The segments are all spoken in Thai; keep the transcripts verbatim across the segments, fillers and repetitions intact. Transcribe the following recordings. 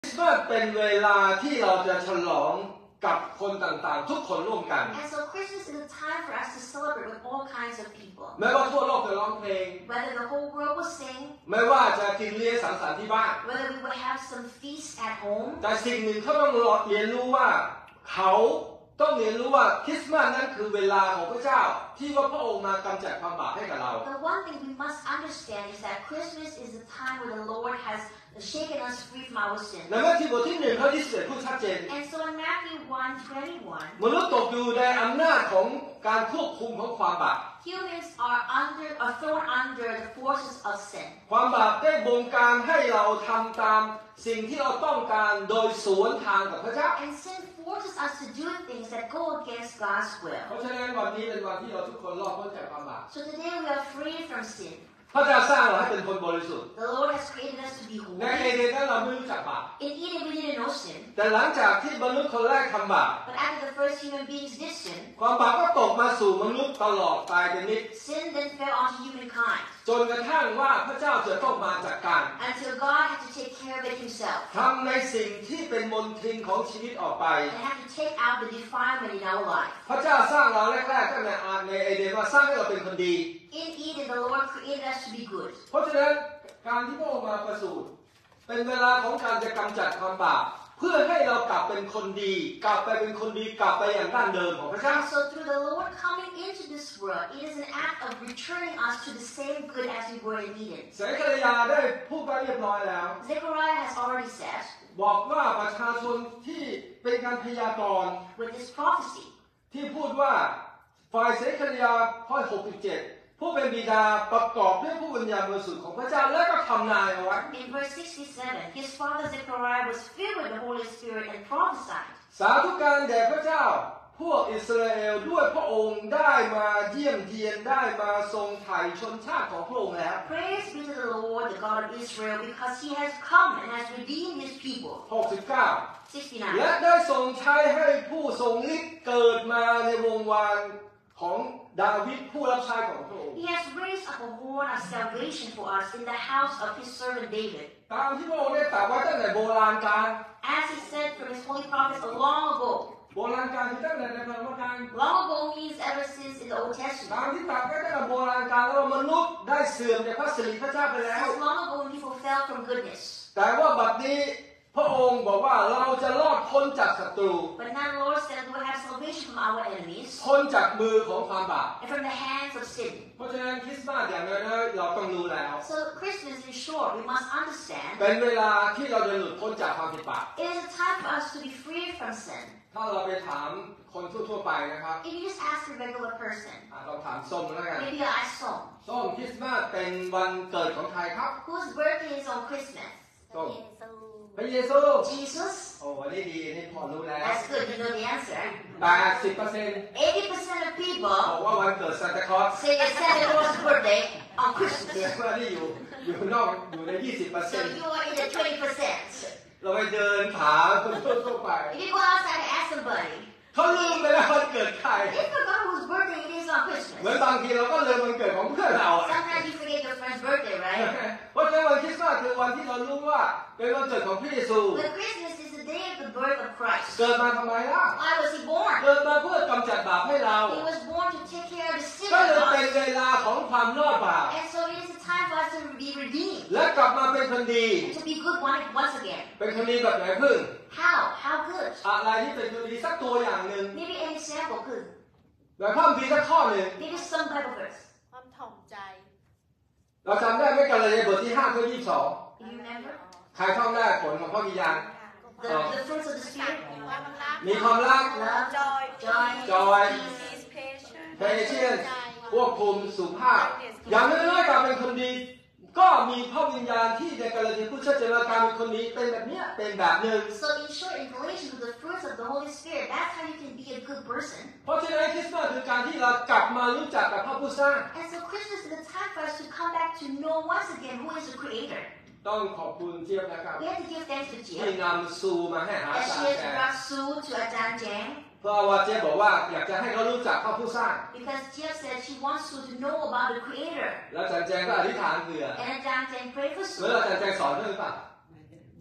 คริสต์มาสเป็นเวลาที่เราจะฉลองกับคนต่างๆทุกคนร่วมกัน And so Christmas is a time for us to celebrate with all kinds of people. ไม่ว่าทั่วโลกจะร้องเพลง Whether the whole world will sing. ไม่ว่าจะกินเลี้ยงสังสรรค์ที่บ้าน Whether we will have some feast at home. แต่สิ่งหนึ่งเขาต้องเรียนรู้ว่าเขาต้องเรียนรู้ว่าคริสต์มาสนั้นคือเวลาของพระเจ้าที่ว่าพระองค์มากำจัดความบาปให้กับเรา The one thing we must understand is that Christmas is the time where the Lord has shaken us free from our sins. ในมัทธิวบทที่หนึ่งข้อที่สิบเอ็ดพูดชัดเจน And so in Matthew one twenty-one, มนุษย์ตกอยู่ในอำนาจของการควบคุมของความบาป humans are under are thrown under the forces of sin. ความบาปได้บงการให้เราทำตามสิ่งที่เราต้องการโดยสวนทางกับพระเจ้า And sin forces us to do things that go against God's will. เพราะฉะนั้นวันนี้เป็นวันที่เราทุกคนรอดพ้นจากความบาป So today we are free from sin. พระเจ้าสร้างเราให้เป็นคนบริสุทธิ์ The Lord has created us to be ในเอ holy. เดนนั้นเราไม่รู้จักบาป In Eden we didn't know sin. แต่หลังจากที่มนุษย์คนแรกทำบาป But after the first human beings did sin, ความบาปก็ตกมาสู่มนุษย์ตลอดตายเป็นนิจ sin then fell onto humankind จนกระทั่งว่าพระเจ้าจะต้องมาจัดการ until God had to take care of it himself ทำในสิ่งที่เป็นมลทินของชีวิตออกไป and had to take out the defilement in our life. พระเจ้าสร้างเราแรกๆตั้งแต่ในเอเดนว่าสร้างให้เราเป็นคนดี In Eden, the Lord created us to be good. เพราะฉะนั้นการที่พระองค์มาประสูติเป็นเวลาของการจะกำจัดความบาปเพื่อให้เรากลับเป็นคนดีกลับไปเป็นคนดีกลับไปอย่างดั้งเดิมของพระเจ้า And so through the Lord coming into this world, it is an act of returning us to the same good as we were in Eden. เสกยาได้พูดไปเรียบร้อยแล้ว Zechariah has already said บอกว่าประชาชนที่เป็นการพยากรณ์ with this prophecy ที่พูดว่าฝ่ายเสกยาข้อหกสิบเจ็ดผู้เป็นบิดาประกอบด้วยผู้วิญญาณบริสุทธิ์ของพระเจ้าและก็ทำนายเอาไว้ In verse sixty-seven, his father Zechariah was filled with the Holy Spirit and prophesied. สาธุการแด่พระเจ้าพวกอิสราเอลด้วยพระองค์ได้มาเยี่ยมเยียนได้มาทรงไถ่ชนชาติของพระองค์แล้ว Praise be to the Lord, the God of Israel, because he has come and has redeemed his people. หกสิบเก้า sixty-nine. และได้ทรงใช้ให้ผู้ทรงฤทธิ์เกิดมาในวงวานของดาวิดผู้รับใช้ของพระองค์ He has raised up a horn of salvation for us in the house of his servant David. ตามที่พระองค์ได้ตรัสไว้ตั้งแต่โบราณกาล As he said from his holy prophets long ago. โบราณกาลคือตั้งแต่ในพระธรรมกาล Long ago means ever since in the Old ตาม Testament. ที่ตรัสไว้ตั้งแต่โบราณกาลแล้วมนุษย์ได้เสื่อมจากพระสิริพระเจ้าไปแล้ว Since long ago when people fell from goodness. แต่ว่าบัดนี้พระองค์บอกว่าเราจะรอดพ้นจากศัตรู But now the Lord said we will have salvation from our enemies พ้นจากมือของความบาป and from the hands of sin. เพราะฉะนั้นคริสต์มาสอย่างน้อยๆเราต้องรู้แล้ว So Christmas, in short, we must understand เป็นเวลาที่เราจะหลุดพ้นจากความผิดบาป it is a time for us to be free from sin. ถ้าเราไปถามคนทั่วๆไปนะครับ If you just ask a regular person, เราถามส้มแล้วกัน maybe I ask Song, ส้มคริสต์มาสเป็นวันเกิดของใครครับ whose birthday is on Christmas? ส้มพระเยซู Jesus? โอ้วันนี้ดีนี่พอรู้แล้ว That's good, you know the answer. แปดสิบเปอร์เซ็นต์ eighty percent of บ people อกว่าวันเกิดซานตาคลอส say it's Santa Claus' birthday on เดื Christmas. อนว่าที่อยู่อยู่นอกอยู่ในยี่สิบเปอร์ So เซ็นต์ you are in the twenty percent. เราไปเดินถามคนทั่วๆไป If you go outside and ask somebody, เขาลืมไปแล้ววันเกิดใคร they forgot whose birthday it is on เหมือน Christmas. บางทีเราก็ลืมวันเกิดของเพื่อนเรา Sometimes you forget your friend's birthday, right? เพราะฉะนั้นวันคริสต์มาสคือวันที่เรารู้ว่าเป็นวันเกิดของพระเยซู But Christmas is the day of the birth of Christ. เกิดมาทำไมล่ะ Why was he born? เกิดมาเพื่อกำจัดบาปให้เรา He was born to take care of the sin ก็ of เลยเป็น us. เวลาของความรอดบาป And so it is a time for us to be redeemed. และกลับมาเป็นคนดี And to be good one, once again. เป็นคนดีแบบไหนพึ่ง How? How good? อะไรที่เป็นคนดีสักตัวอย่างหนึ่ง Maybe an example could. แบบข้อมีสักข้อหนึ่ง Maybe some Bible verse. ความถ่อมใจเราจำได้ไหมกัลยาณบทที่ห้าข้อยี่สิบสอง Do you remember? ใครท่องได้ผลของพระวิญญาณ The, the fruits of the Spirit. ความรักมีความรัก Love, joy joy, joy, peace patience เพเชียนควบคุมสุภาพ อย่างน้อยๆการเป็นคนดี ก็มีพระวิญญาณที่ในกัลยาณพูดชัดเจนว่าการเป็นคนดีเป็นแบบเนี้ยเป็นแบบหนึ่ง So in short, in Galatians, with the fruits of the Holy Spirit, that's how you can be a good person. เพราะฉะนั้นคริสต์มาสคือการที่เรากลับมารู้จักกับพระผู้สร้าง And so Christmas is a time for us to come back to know once again who is the Creator. ต้องขอบคุณเจี๊ยบนะครับ We have to give thanks to ที่ Jia. นำซูมาให้หา As จาร she ย์ has แจง brought Sue to Ajahn Jang. เพราะว่าเจี๊ยบบอกว่าอยากจะให้เขารู้จักพระผู้สร้าง Because Jia said she wants Sue to know about the Creator. แล้วอาจารย์แจงก็อธิษฐานเผื่อ And Ajahn Jang prayed for เมื่อ Sue. อาจารย์แจงสอนด้วยหรือเปล่านำรับใ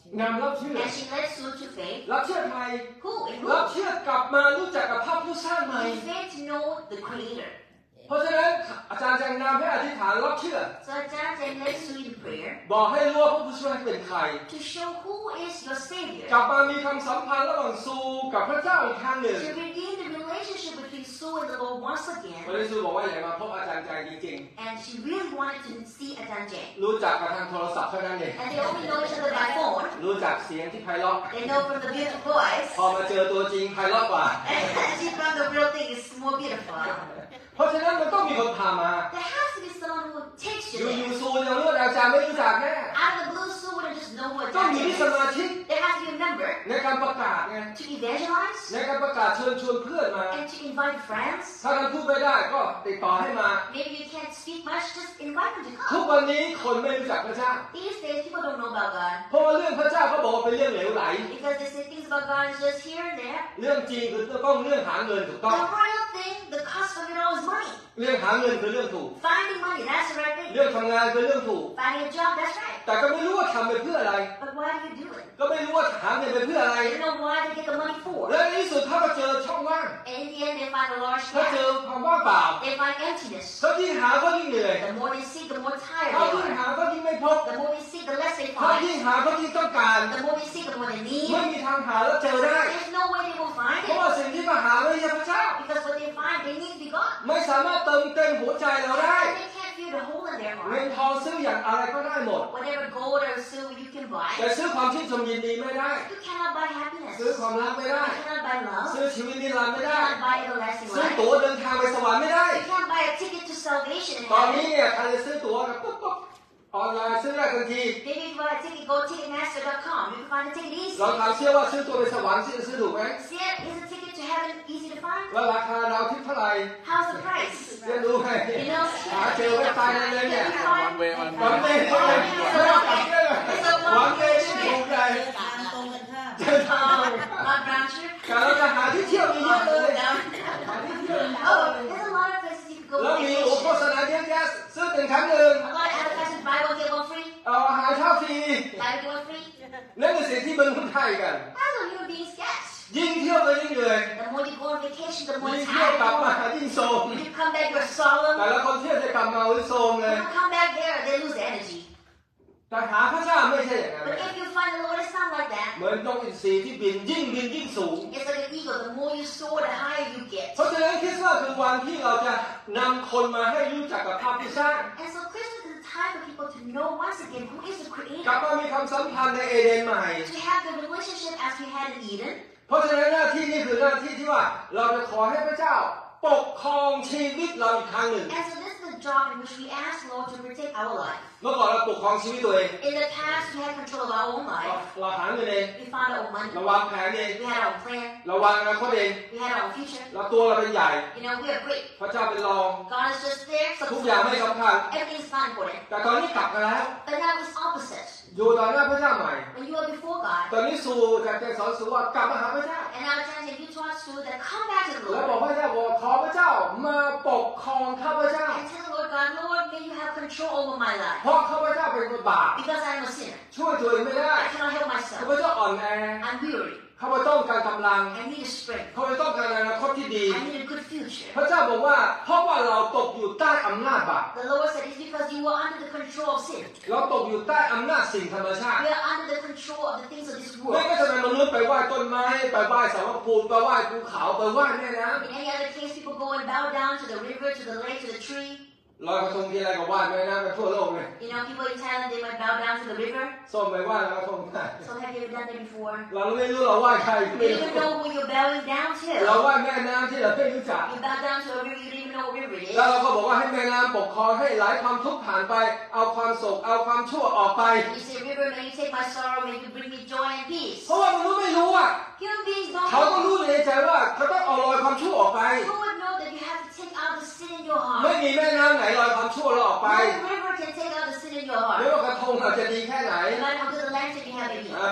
นำรับเชื่อ And she led Sue to faith. รับเชื่อใคร Who? In รับ who? เชื่อกลับมารู้จักกับพระผู้สร้างใหม่ In faith to know the Creator. เพราะฉะนั้นอาจารย์จังนำให้อธิษฐานรับเชื่อ So Ajahn Jang led Sue in prayer บอกให้รู้ว่าพระผู้ช่วยเป็นใคร to show who is your Savior. กลับมามีความสัมพันธ์ระหว่างซูกับพระเจ้าอีกครั้งหนึ่ง To regain the relationship between Sue and the Lord once วัน again. นี้ซูบอกว่าอยากมาพบอาจารย์จังจริง And she really wanted to see Ajahn Jang. ๆ รู้จักกับทางโทรศัพท์เท่านั้นเอง And they only know each other by phone. รู้จักเสียงที่ไพเราะ They know from the beautiful voice. พอมาเจอตัวจริงไพเราะกว่า And she found the real thing is more beautiful. เพราะฉะนั้นมันต้องมีคนพามา There has to be someone who takes อ you ยู่ there. ๆซูยังรู้ว่าอาจารย์ไม่รู้จักแน่ Out of the blue, Sue wouldn't just know who ต้อง Ajahn มี Jang ที่ส is. มาชิก There has to be a member ในการประกาศไง to evangelize ในการประกาศเชิญชวนเพื่อนมา and to invite friends. ถ้าท่านพูดไม่ได้ก็ติดต่อให้มา Maybe you can't speak much, just invite them to ทุก come. วันนี้คนไม่รู้จักพระเจ้า These days, people don't know about God เพราะว่าเรื่องพระเจ้าเขาบอกว่าเป็นเรื่องเหลวไหล because they say things about God is just here and there. เรื่องจริงคือต้องเรื่องหาเงินถูกต้อง The real thing, the cost of it all is money. เรื่องหาเงินคือเรื่องถูก Finding money, that's the right thing. เรื่องทำงานคือเรื่องถูก Finding a job, that's right. แต่ก็ไม่รู้ว่าทำไปเพื่ออะไร But why do you do it? ก็ไม่รู้ว่าหาเงินไปเพื่ออะไร They don't know why they get the money for. และในที่สุดเขาก็เจอช่องว่าง And in the end, they find a large ถ้าเจ gap. อความว่างเปล่า They find emptiness. เขายิ่งหาเขายิ่งเหนื่อย The more they seek, the more tired เขายิ่ง they หา are. เขายิ่งไม่พบ The more they seek, the less they เขายิ่ง find. หาเขายิ่งต้องการ The more they seek, the more they ไม่ need. มีทางหาแล้วเจอได้ There's no way they will find เพราะว่า it. สิ่งที่มาหาไม่ใช่พระเจ้า Because what they find, they need to be God. ไม่สามารถเติมเต็มหัวใจเราได้ And they can't feel the hole in their เงิน heart. ทองซื้ออย่างอะไรก็ได้หมด Whatever gold or silver you can buy, แต่ซื้อความชื่นชมยินดีไม่ได้ you cannot buy happiness. ซื้อ You ความรักไม่ได้ cannot buy love. ซื้อชีวิตนิรันดร์ไม่ You ได้ cannot buy everlasting ซื้อ life. ตั๋วเดินทางไปสวรรค์ไม่ได้ You can't buy a ticket to salvation in ตอนนี้ heaven. เนี่ยใครจะซื้อตั๋วกับปุ๊บปุ๊บออนไลน์ซื้อได้ทันที Maybe if you buy a ticket, go to ticketmaster dot com. You can find a ticket easy. เราถามเชื่อว่าซื้อตั๋วไปสวรรค์ซื้อซื้อถูกไหม See it? Is a ticket to heaven easy to find? แล้วราคาดาวทิพย์เท่าไหร่ How's the price? เรียนรู้ไหม You know, หาเจอเว็บไซต์นั้นเลยเนี่ย you find- เวมันหวังเดย์หวังเดย์ไม่ต้องกลับได้เลยหวังเดย์ที่ถูกใจทางตรงกันข้ามเจอทาง Um, not Bransford. แต่เราจะหาที่เที่ยวมีเยอะเลย No. หาที่เที่ยวมีเยอะ Oh, เลย there's a lot of places you can แล้ว go มี vacation. โอ้โฆษณาเยอะแยะซื้อหนึ่งครั้งหนึ่ง A lot of advertisements, buy one, get one free. เอาอาหารเช้าฟรี Buy one, get one free. นั่นคือสิ่งที่เมืองคนไทยกัน That's what human beings get. ยิ่งเที่ยวก็ยิ่งเหนื่อย The more you go on vacation, the more ยิ่งเที่ยว tired กลับ you มา are. ยิ่งโทรม When you come back, you're solemn. แต่ละคนเที่ยวจะกลับมาวิโทรมเลย When you come back there, they lose their energy. แต่หาพระเจ้าไม่ใช่อย่างนั้น But if you find the Lord, it's not like that. เหมือนนกอินทรีที่บินยิ่งบินยิ่งสูง It's like an eagle. The more you soar, the higher you get. เพราะฉะนั้นคริสต์มาสคือวันที่เราจะนำคนมาให้รู้จักกับพระผู้สร้าง And so Christmas is a time for people to know once again who is the กลับ Creator. มามีความสัมพันธ์ในเอเดนใหม่ To have the relationship as we had in Eden. เพราะฉะนั้นหน้าที่นี้คือหน้าที่ที่ว่าเราจะขอให้พระเจ้าปกครองชีวิตเราอีกครั้งหนึ่ง And so this is the job in which we ask Lord to protect our life. เมื่อก่อนเราปกครองชีวิตตัวเอง In the past, we had control of our own เรา life. เราหาเงินเอง We found our own เรา money. วางแผนเอง We had our own plan. เราวางอนาคตเอง We had our own future. เราตัวเราเป็นใหญ่ You know, we are great. พระเจ้าเป็นรอง God is just there. So ทุกอย่างไม่สำคัญ everything's not important. แต่ตอนนี้กลับมาแล้ว But now it's opposite. อยู่ต่อหน้าพระเจ้าใหม่ When you are before God, ตอนนี้สู่จากใจสอนสู่ว่ากลับมาหาพระเจ้า and now John, if you taught to that come back to the แล้วบอก Lord พระเจ้าบอกขอพระเจ้ามาปกครองข้าพเจ้า and tell the Lord God, Lord, may you have control over my life เพราะข้าพเจ้าเป็นคนบาป because I am a sinner. ช่วยตัวเองไม่ได้ I cannot help ข้า myself. พเจ้าอ่อนแอ I'm weary. ข้าพเจ้าต้องการกำลัง I need a strength. ข้าพเจ้าต้องการอนาคตที่ดี I need a good future. พระเจ้าบอกว่าเพราะว่าเราตกอยู่ใต้อำนาจบาป The Lord said it's because you were under the control of sin. เราตกอยู่ใต้อำนาจสิ่งธรรมชาติ We are under the control of the things of this ไม่ world. ก็จะเป็นมนุษย์ไปไหว้ต้นไม้ไปไหว้สารพระภูมิไปไหว้ภูเขาไปไหว้แม่น้ In any other case, people go and bow down to the river, to the lake, to the tree. ำลอยกระทงที่ไรก็ไหว้แม่น้ำไปทั่วโลกเลย You know, people in Thailand, they might bow down to the river. ส้มไปไหว้ลอยกระทงได้ So have you ever done that before? เราไม่รู้เราไหว้ใคร You ไม่ don't รู้ even know who you're bowing down เรา to. ไหว้แม่น้ำที่เราไม่รู้จัก You bow down to a river, you don't even know what river it แล้ว is. เราก็บอกว่าให้แม่น้ำปกครองให้ไหลความทุกข์ผ่านไป เอาความโศกเอาความชั่วออกไป You say, river, may you take my sorrow, may you bring me joy and peace. เพราะว่ามนุษย์ไม่รู้อ่ะ Human beings don't เขาก็ know. รู้ในใจว่าเขาต้องเอาลอยความชั่วออกไป Who would know that you have to take out the sin in your ไม่ heart? มีแม่น้ำไหนลอยความชั่วเราออกไป No river can take out the sin in your ไม่ heart. ว่ากระทงอาจจะดีแค่ไหน No matter how good the lantern you have in อ่า you. ไป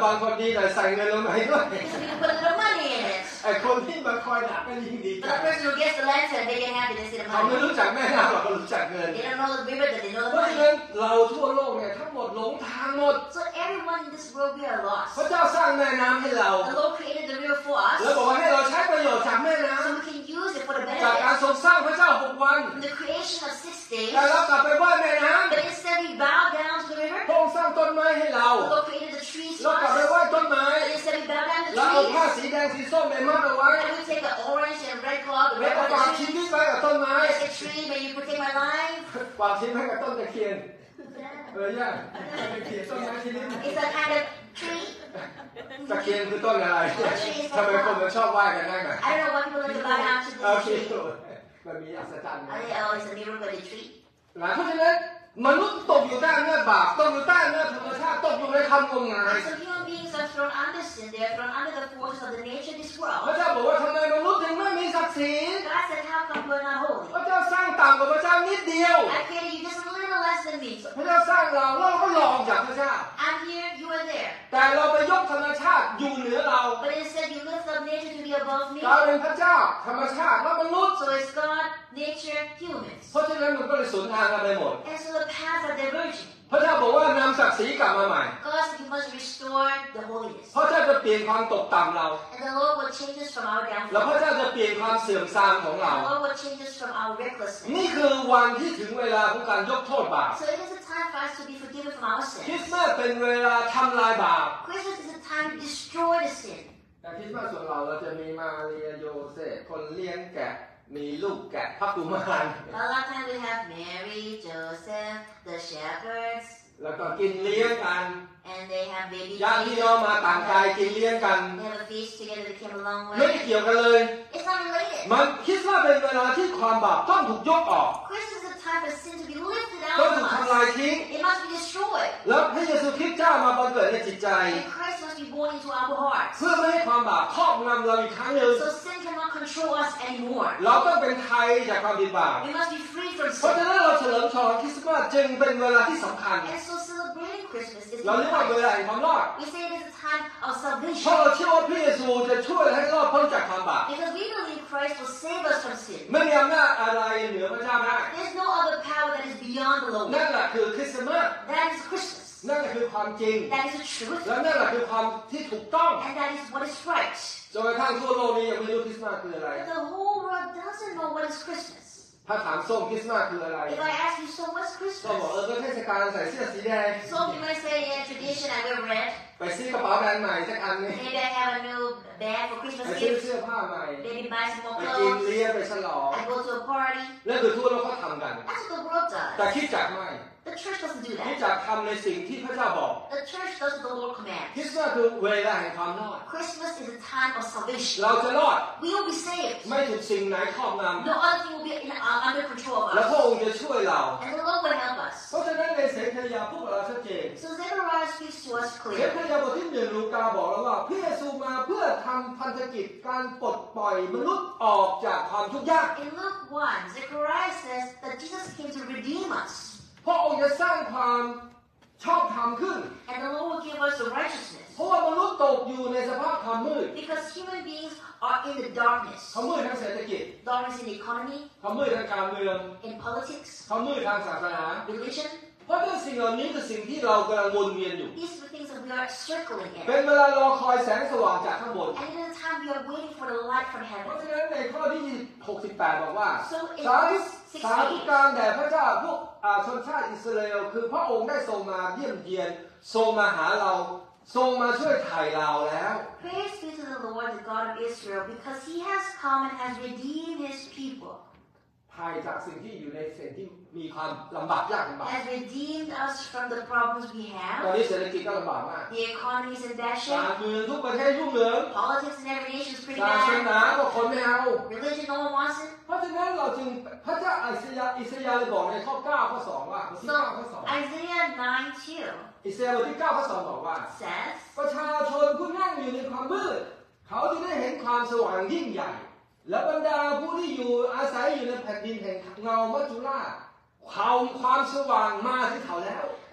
บางคนดีหน่อยใส่เงินลงไปด้วย Because we can put a little money in it. ไอ้คนที่มาคอยดักก็ยิ่งดีใจ But the person who gets the lantern, they get happy, they see the เขาไม่ money. รู้จักแม่น้ำหรอกเขารู้จักเงิน They don't know the river, but they know เพ the ราะฉะ money. นั้นเราทั่วโลกเนี่ยทั้งหมดหลงทางหมด So everyone in this world, we are พ lost. ระเจ้าสร้างแม่น้ำให้เรา The Lord created the river for แล้วบอก us, ว่าให้เราใช้ประโยชน์จากแม่น้ so we can use it for the ำจากการ benefit. ทรงสร้างพระเจ้าหกวัน From the creation of six days, แต่เรากลับไปไหว้แม่น้ำ but instead we bow down to the river. พระองค์สร้างต้นไม้ให้เรา The Lord created the trees เรา for กลับไป us, ไหว้ต้นไม้ but instead we bow down to แล้วเอาผ้า the trees. สีแดงสีส้มไปมัดเอาไว้ And we take an orange and red cloth, แล้ว wrap ก็ on ฝาก the ชี tree. วิตไว้กับต้นไม้ Like a tree, may you protect my life. ฝากชีวิตไว้กับต้นตะเคียนเออย่าต้นตะเคียนต้นไม้ชนิดหนึ่ง It's a kind of tree. ตะเคียนคือต้นอะไรทำไมคนมันชอบไหว้กันได้ไหม I don't know why people like to bow down to โอ this เค tree. มันมีอัศจรรย์นะ I think, oh, it's a miracle by the tree. นะเพราะฉะนั้นมนุษย์ตกอยู่ใต้อำนาจบาปตกอยู่ใต้อำนาจธรรมชาติตกอยู่ในคำงมงาย And so human beings are thrown under sin. They are thrown under the forces of the nature of this พ world. ระเจ้าบอกว่าทำไมมนุษย์ถึงไม่มีศักดิ์ศรี God said, how come we're not พ holy? ระเจ้าสร้างต่ำกว่าพระเจ้านิดเดียว I created you just a little less than me. พระเจ้าสร้างเราแล้วเราก็รองจากพระเจ้า I'm here, you are there. แต่เราไปยกธรรมชาติอยู่เหนือเรา But instead you lift up nature to be above me. กลายเป็นพระเจ้าธรรมชาติและมนุษย์ So it's God, nature, humans. เพราะฉะนั้นมันก็เลยสวนทางกันไปหมด And so the paths are diverging. พระเจ้าบอกว่านำศักดิ์ศรีกลับมาใหม่ God said you must restore the holiness. พระเจ้าจะเปลี่ยนความตกต่ำเรา And the Lord will change us from our แล้วพระ downfall. เจ้าจะเปลี่ยนความเสื่อมทรามของเรา The Lord will change us from our recklessness. นี่คือวันที่ถึงเวลาของการยกโทษบาป So it is a time for us to be forgiven from our คริส sins. ต์มาสเป็นเวลาทำลายบาป Christmas is a time to destroy the sin. แต่คริสต์มาสส่วนเราเราจะมีมาเรียโยเซฟคนเลี้ยงแกะมีลูกแกะพระกุมาร A lot of times we have Mary, Joseph, the shepherds, แล้วก็กินเลี้ยงกัน and they have baby ญาติพี่ Jesus. น้องมาต่างกายกินเลี้ยงกัน They have a feast together that came a long ไม่ way. เกี่ยวกันเลย It's not related. มันคริสต์มาสเป็นเวลาที่ความบาปต้องถูกยกออก Christmas is a time for sin to be lifted ต้อง out ถูก from ทำลาย us. ทิ้ง It must be destroyed. แล้วพระเยซูคริสต์เจ้ามาบังเกิดในจิตใจ And Christ must be born into our hearts. เพื่อไม่ให้ความบาปครอบงำเราอีกครั้งหนึ่ง So sin cannot control us anymore. เราต้องเป็นไทยจากความผิดบาป We must be free from เพราะฉะ sin. นั้นเราเฉลิมฉลองคริสต์มาสจึงเป็นเวลาที่สำคัญ And so celebrating Christmas is เราเรียกว่าเว important. ลาแห่งความรอด We say it is a time of เพราะ salvation เราเชื่อว่าพระเยซูจะช่วยให้รอดพ้นจากความบาป because we believe Christ will save us from sin. ไม่มีอำนาจอะไรเหนือพระเจ้าได้ There's no other power that is beyond the นั่น Lord. แหละคือคริสต์มาส That is Christmas. นั่นแหละคือความจริง That is the truth. และนั่นแหละคือความที่ถูกต้อง And that is what is right. จนกระทั่งทั่วโลกนี้ยังไม่รู้คริสต์มาสคืออะไร But the whole world doesn't know what is Christmas. ถ้าถามส้มคริสต์มาสคืออะไร If I ask you, so what's ส้มบอกเออ Christmas? ก็เทศกาลใส่เสื้อสีแดง So you might say, yeah, tradition, I wear red. ไปซื้อกระเป๋าแบรนด์ใหม่สักอันหนึง Maybe I have a new bag for ไป Christmas ซื้อ gifts. เสื้อผ้าใหม่ Maybe buy some more ไปกิน clothes. เลี้ยงไปฉลอง I go to a party. นั่นคือทั่วโลกเขาทำกัน That's what the world แต่ does. คริสตจักรไม่ The church doesn't do คริสต that. จักรทำในสิ่งที่พระเจ้าบอก The church does what the Lord คริส commands. ต์มาสคือเวลาแห่งความรอด Christmas is a time of salvation. เราจะรอด We will be saved. ไม่ถูกสิ่งไหนครอบง No other thing will be in, uh, under control ำ of และพระอง us. ค์จะช่วยเรา And the Lord will help us. เพราะฉะนั้นในเสรียาพูดกับเราชัดเจน So Zechariah speaks to us เส clearly. รียาบทที่หนึ่งลูกาบอกแล้วว่าพระเยซูมาเพื่อทำพันธกิจการปลดปล่อยมนุษย์ออกจากความทุกข์ยาก In Luke one, Zechariah says that Jesus came to redeem us. พระองค์จะสร้างความชอบธรรมขึ้น And the Lord will give us the righteousness. เพราะว่ามนุษย์ตกอยู่ในสภาพความมืด Because human beings are in the darkness. ความมืดทางเศรษฐกิจ Darkness in the economy, ความมืดทางการเมือง in politics, ความมืดทางศาสนา religion. เพราะฉะนั้นสิ่งเหล่านี้คือสิ่งที่เรากำลังวนเวียนอยู่ These are the things that we are circling เป็น in. เวลารอคอยแสงสว่างจากข้างบน And in the time we are waiting for the light from เพราะ heaven. ฉะนั้นในข้อที่หกสิบแปดบอกว่า So in สาธุ verse สาธุ sixteen, การแด่พระเจ้าพวกอ่าชนชาติอิสราเอลคือพระองค์ได้ทรงมาเยี่ยมเยียนทรงมาหาเราทรงมาช่วยไถ่เราแล้ว praise be to the Lord, the God of Israel, because he has come and has redeemed his people. ไถ่จากสิ่งที่อยู่ในสิ่งที่มีความลำบากยากลำบาก Has redeemed us from the problems we ตอน have. นี้เศรษฐกิจก็ลำบากมาก The economy is in bad การ shape. เมืองทุกประเทศรุ่งเรือง Politics in every nation is pretty ศาสนา bad. ก็คนไม่เอา Religion, no one wants it. เพราะฉะนั้นเราจึงพระเจ้าอิสยาอิสยาเลยบอกในข้อเก้าข้อสองว่าบทที่ So เก้าข้อสอง Isaiah nine two อิสยาบทที่เก้าข้อสองบอกว่า says, ประชาชนผู้นั่งอยู่ในความมืดเขาจะได้เห็นความสว่างยิ่งใหญ่ และบรรดาผู้ที่อยู่อาศัยอยู่ในแผ่นดินแห่งเงามัจจุราชความความสว่างมาถึงเขาแล้ว The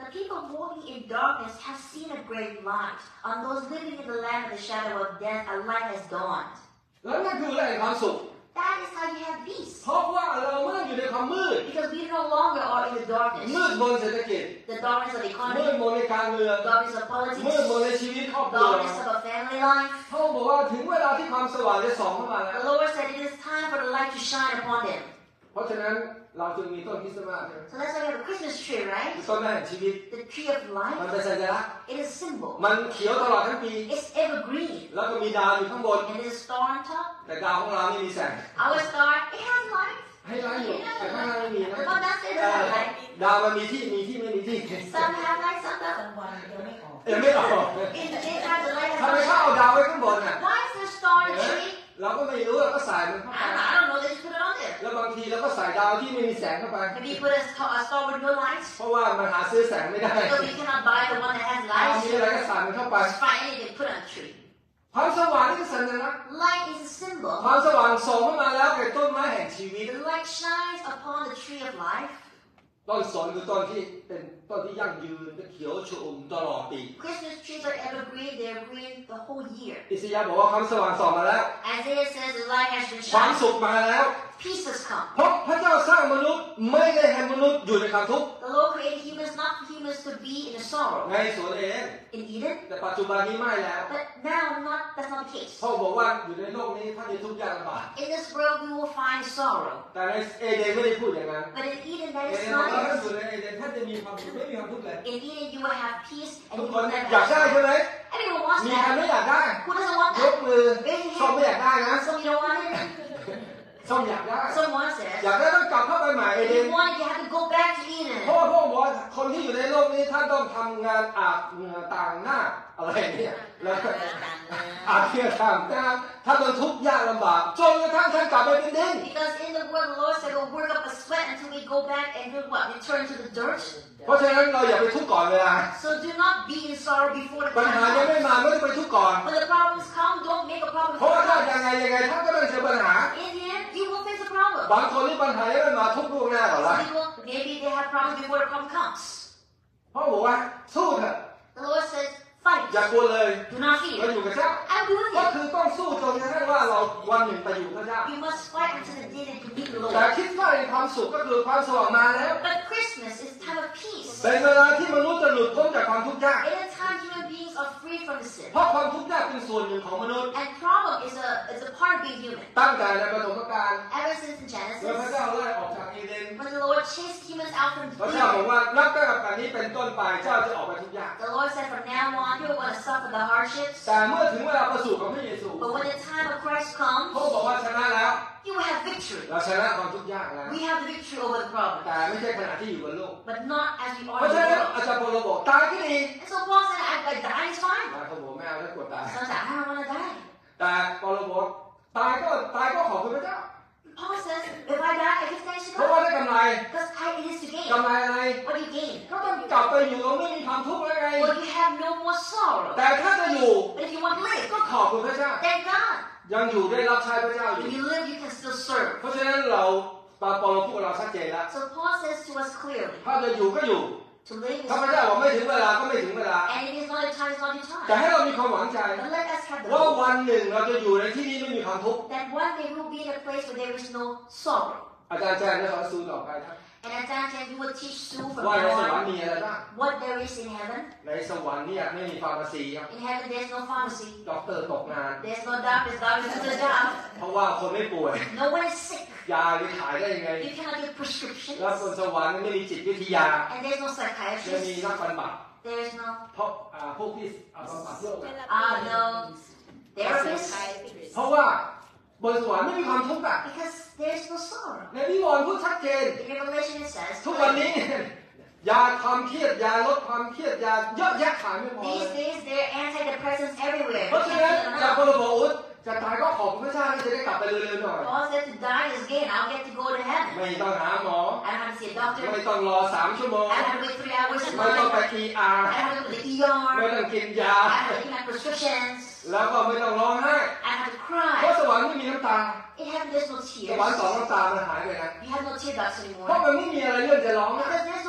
people walking in darkness have seen a great light. On those living in the land of the shadow of death, a light has dawned. แล้วนั่นคือแหล่งความสุข That is how you have peace. เพราะว่าเราไม่ได้อยู่ในความมืด Because we no longer are in the มืด darkness. บนเศรษฐกิจ The darkness of มืด economy, บนในการเมือง darkness of มืดบ politics, นในชีวิตครอบครัว darkness of a family life. เขาบอกว่าถึงเวลาที่ความสว่างจะส่องเข้ามาแล้ว The Lord said it is time for the light to shine upon them. เพราะฉะนั้นเราจึงมีต้นคริสต์มาสใช่ไหม So that's why we have a Christmas tree, คือ right? ต้นแม่แห่งชีวิต The tree of มัน life. เป็นสัญลักษณ์ It is a symbol. มันเขียวตลอดทั้งปี It's evergreen. แล้วก็มีดาวอยู่ข้างบน And there's a star on top. แต่ดาวของเราไม่มีแสง Our star, it has light. ให้ร้ายอยู่แต่ข้างล่างไม่มีนะ The one down there เอ doesn't อ have light. ดาวมันมีที่มีที่ไม่มีที่ Some have light, some กลาง don't. วันยังไม่ออกยังไม่ออก In the daytime, the light ทำไม has เขา no เอา shine. ดาวไว้ข้างบนอ่ะ Why is there a star on a tree? เราก็ไม่รู้เราก็ใส่มันเข้า I ไป don't, I don't know. They just put it on there. แล้วบางทีเราก็ใส่ดาวที่ไม่มีแสงเข้าไป Maybe you put a, sta- a star with no light. เพราะว่ามันหาซื้อแสงไม่ได้ So we cannot buy the one that has ดาวมีอะไร light. ก็ใส่มันเข้าไป Just find anything, put it on a tree. ความสว่างนี่คือสัญลักษณ์ Light is a symbol. ความสว่างส่องเข้ามาแล้วแก่ต้นไม้แห่งชีวิต The light shines upon the tree of life. ต้นสนคือต้นที่เป็นต้นที่ยั่งยืนเป็นเขียวชอุ่มตลอดปี Christmas trees are evergreen. They're green the whole year. อิสยาห์บอกว่าความสว่างส่องมาแล้ว Isaiah says the light has been ความ shined. สุขมาแล้ว Peace has come. เพราะพระเจ้าสร้างมนุษย์ไม่ได้ให้มนุษย์อยู่ในความทุกข์ The Lord created humans not for humans to be in a sorrow. ในสวนเอเดน In Eden, แต่ปัจจุบันนี้ไม่แล้ว but now not. That's not the case. พ่อบอกว่าอยู่ในโลกนี้ท่านจะทุกข์ยากลำบาก In this world, we will find sorrow. แต่ในเอเดนไม่ได้พูดอย่างนั้น But in Eden, เอ that เด is นบอกว่า not ถ้า it. อยู่ในเอเดนท่านจะมีความสุขไม่มีความทุกข์เลย In Eden, you will have peace and ทุ you กค will น never อยากได้ have ใช่ไหม sorrow. Everyone wants มีใคร that. ไม่อยากได้ Who doesn't want ยก that? มือ Raise your ส้ม hand. ไม่อยากได้นะ Some you don't want it. ส้มอยากได้ Some wants อยา it. กได้ต้องกลับเข้าไปใหม่เอ If เดน you want it, you have to go back to เพราะ Eden. ว่าพ่อบอกว่าคนที่อยู่ในโลกนี้ท่านต้องทำงานอาบเหงื่อต่างหน้าอะไรเนี่ยแล้วก็อาบเหงื่อต่างหน้าท่านต้องทุกข์ยากลำบากจนกระทั่งท่านกลับไปเป็นดิน Because in the world, the Lord said we'll work up a sweat until we go back and do what? Return to the dirt. เพราะฉะนั้นเราอย่าไปทุกข์ก่อนเวลา So do not be in sorrow before the ปัญ time หายังไม่ comes. มาไม่ต้องไปทุกข์ก่อน When the problems come, don't make a problem เพราะว่าถ้า for ยัง us. ไงยังไงท่านก็ต้องเจอปัญหา In the end, you will face a problem. บางคนที่ปัญหายังไม่มาทุกข์ล่วงหน้าก่อนละ Some people, maybe they have problems before the problem comes. พ่อบอกว่าสู้เถอะ The Lord says, fight. อย่ากลัวเลย Do not เรา fear. อยู่กับเจ้า I'll be with ก็ you. คือต้องสู้จนกระทั่งว่าเราวันหนึ่งไปอยู่กับเจ้า We must fight until the day that you meet the แต่ Lord. คิดว่าในความสุขก็คือความสว่างมาแล้ว But Christmas is a time of peace. เป็นเวลาที่มนุษย์จะหลุดพ้นจากความทุกข์ยาก In a time human beings are free from the sin. เพราะความทุกข์ยากเป็นส่วนหนึ่งของมนุษย์ And problem is a is a part of being human. ตั้งแต่ในปฐมกาล Ever since in เมื่อพระ Genesis, เจ้าไล่ออกจากอีเดน when the Lord chased humans out from พระเจ้าบอก Eden, ว่านับตั้งแต่บัดนี้เป็นต้นไปเจ้าจะออกไปทุกข์ยาก the Lord said from now on you are going to suffer the hardships. แต่เมื่อถึงเวลาประสูติของพระเยซู But when the time of Christ พระ comes, บอกว่าชนะแล้ว you will have victory. เราชนะความทุกข์ยากแล้ว We have the victory over the problem. แต่ไม่ใช่ขณะที่อยู่บนโลก But not as we เพ are ราะ in ฉะ the นั้น world. อาจารย์เปาโลบอกตายก็ดี And so Paul said, I, I die is fine. มาเขาบอกไม่เอาแล้วกดตาย Some said, I don't want to die. แต่เปาโลบอกตายก็ตายก็ขอบคุณพระเจ้า Paul says, if I die, I give thanks to เพราะว่า God. ได้กำไร Because I, it is to gain. กำไรอะไร What do you gain? ก็ต้องกลับไปอยู่เราไม่มีความทุกข์แล้วไง Well, you have no more sorrow. แต่ถ้าจะอยู่ But if you want to ก็ live, ขอบคุณพระเจ้า thank God. ยังอยู่ได้รับใช้พระเจ้าอยู่ If you live, you can still serve. เพราะฉะนั้นเราปาเปาโลพูดกับเราชัดเจนแล้ว So Paul says to us clearly, ถ้าจะอยู่ก็อยู่ to live is ถ้าพระเจ้าบอกไม่ถึงเวลาก็ไม่ถึงเวลา and it is not your time, it's not your แต่ time. ให้เรามีความหวังใจ But let us have the ว่า hope วันหนึ่งเราจะอยู่ในที่นี้ไม่มีความทุกข์ that one day we will be in a place where there is no sorrow. อาจารย์แจงจะสอนซูต่อไปครับ And at that time, you will teach Sue from ว่าในส now วรรค์ on มีอะไรบ้าง what there is in heaven. ในสวรรค์เนี่ยไม่มีฟาร์มาซีครับ In heaven, there's no pharmacy. ด็อกเตอร์ตกงาน There's no doctors. Doctors do the job. เพราะว่าคนไม่ป่วย No one is sick. ยาไปขายได้ยังไง You cannot get prescriptions. แล้วบนสวรรค์ไม่มีจิตวิทยา And there's no ไม่มี psychiatrist. นักบำบัด There's no เพราะอ่าพวกที่อ่าบำบัดโรคอะ uh, no therapist. เพราะว่าบนสวรรค์ไม่มีความทุกข์อ่ะ Because there's no sorrow. ในนิวรณ์พูดชัดเจน In Revelation, it says, ทุกวันนี้ ยาความเครียดยาลดความเครียดยาเยอะแยะขายไม่พอ these days there are antidepressants everywhere. เพราะฉะ You นั้น can't จาก get พ them ล out. บอุดจะตายก็ขอบพระเจ้าที่จะได้กลับไปเร็วๆหน่อย Paul said to die is gain. I'll get to go to heaven. ไม่ต้องหาหมอ I don't have to see a doctor. ไม่ต้องรอสามชั่วโมง I don't have to wait three hours in ไม่ต้องไป line. ที อาร์ I don't have to go to the ไม่ E R. ต้องกินยา I don't have to take my prescriptions. แล้วก็ไม่ต้องร้องไห้ I don't have to เพราะ cry. สวรรค์ไม่มีน้ำตา In heaven, there's no สวรรค์ tears. สองน้ำตามันหายไปนะ You have no tear ducts เพราะ anymore. มันไม่มีอะไรเรื่องจะร้องนะ Because there's no thing to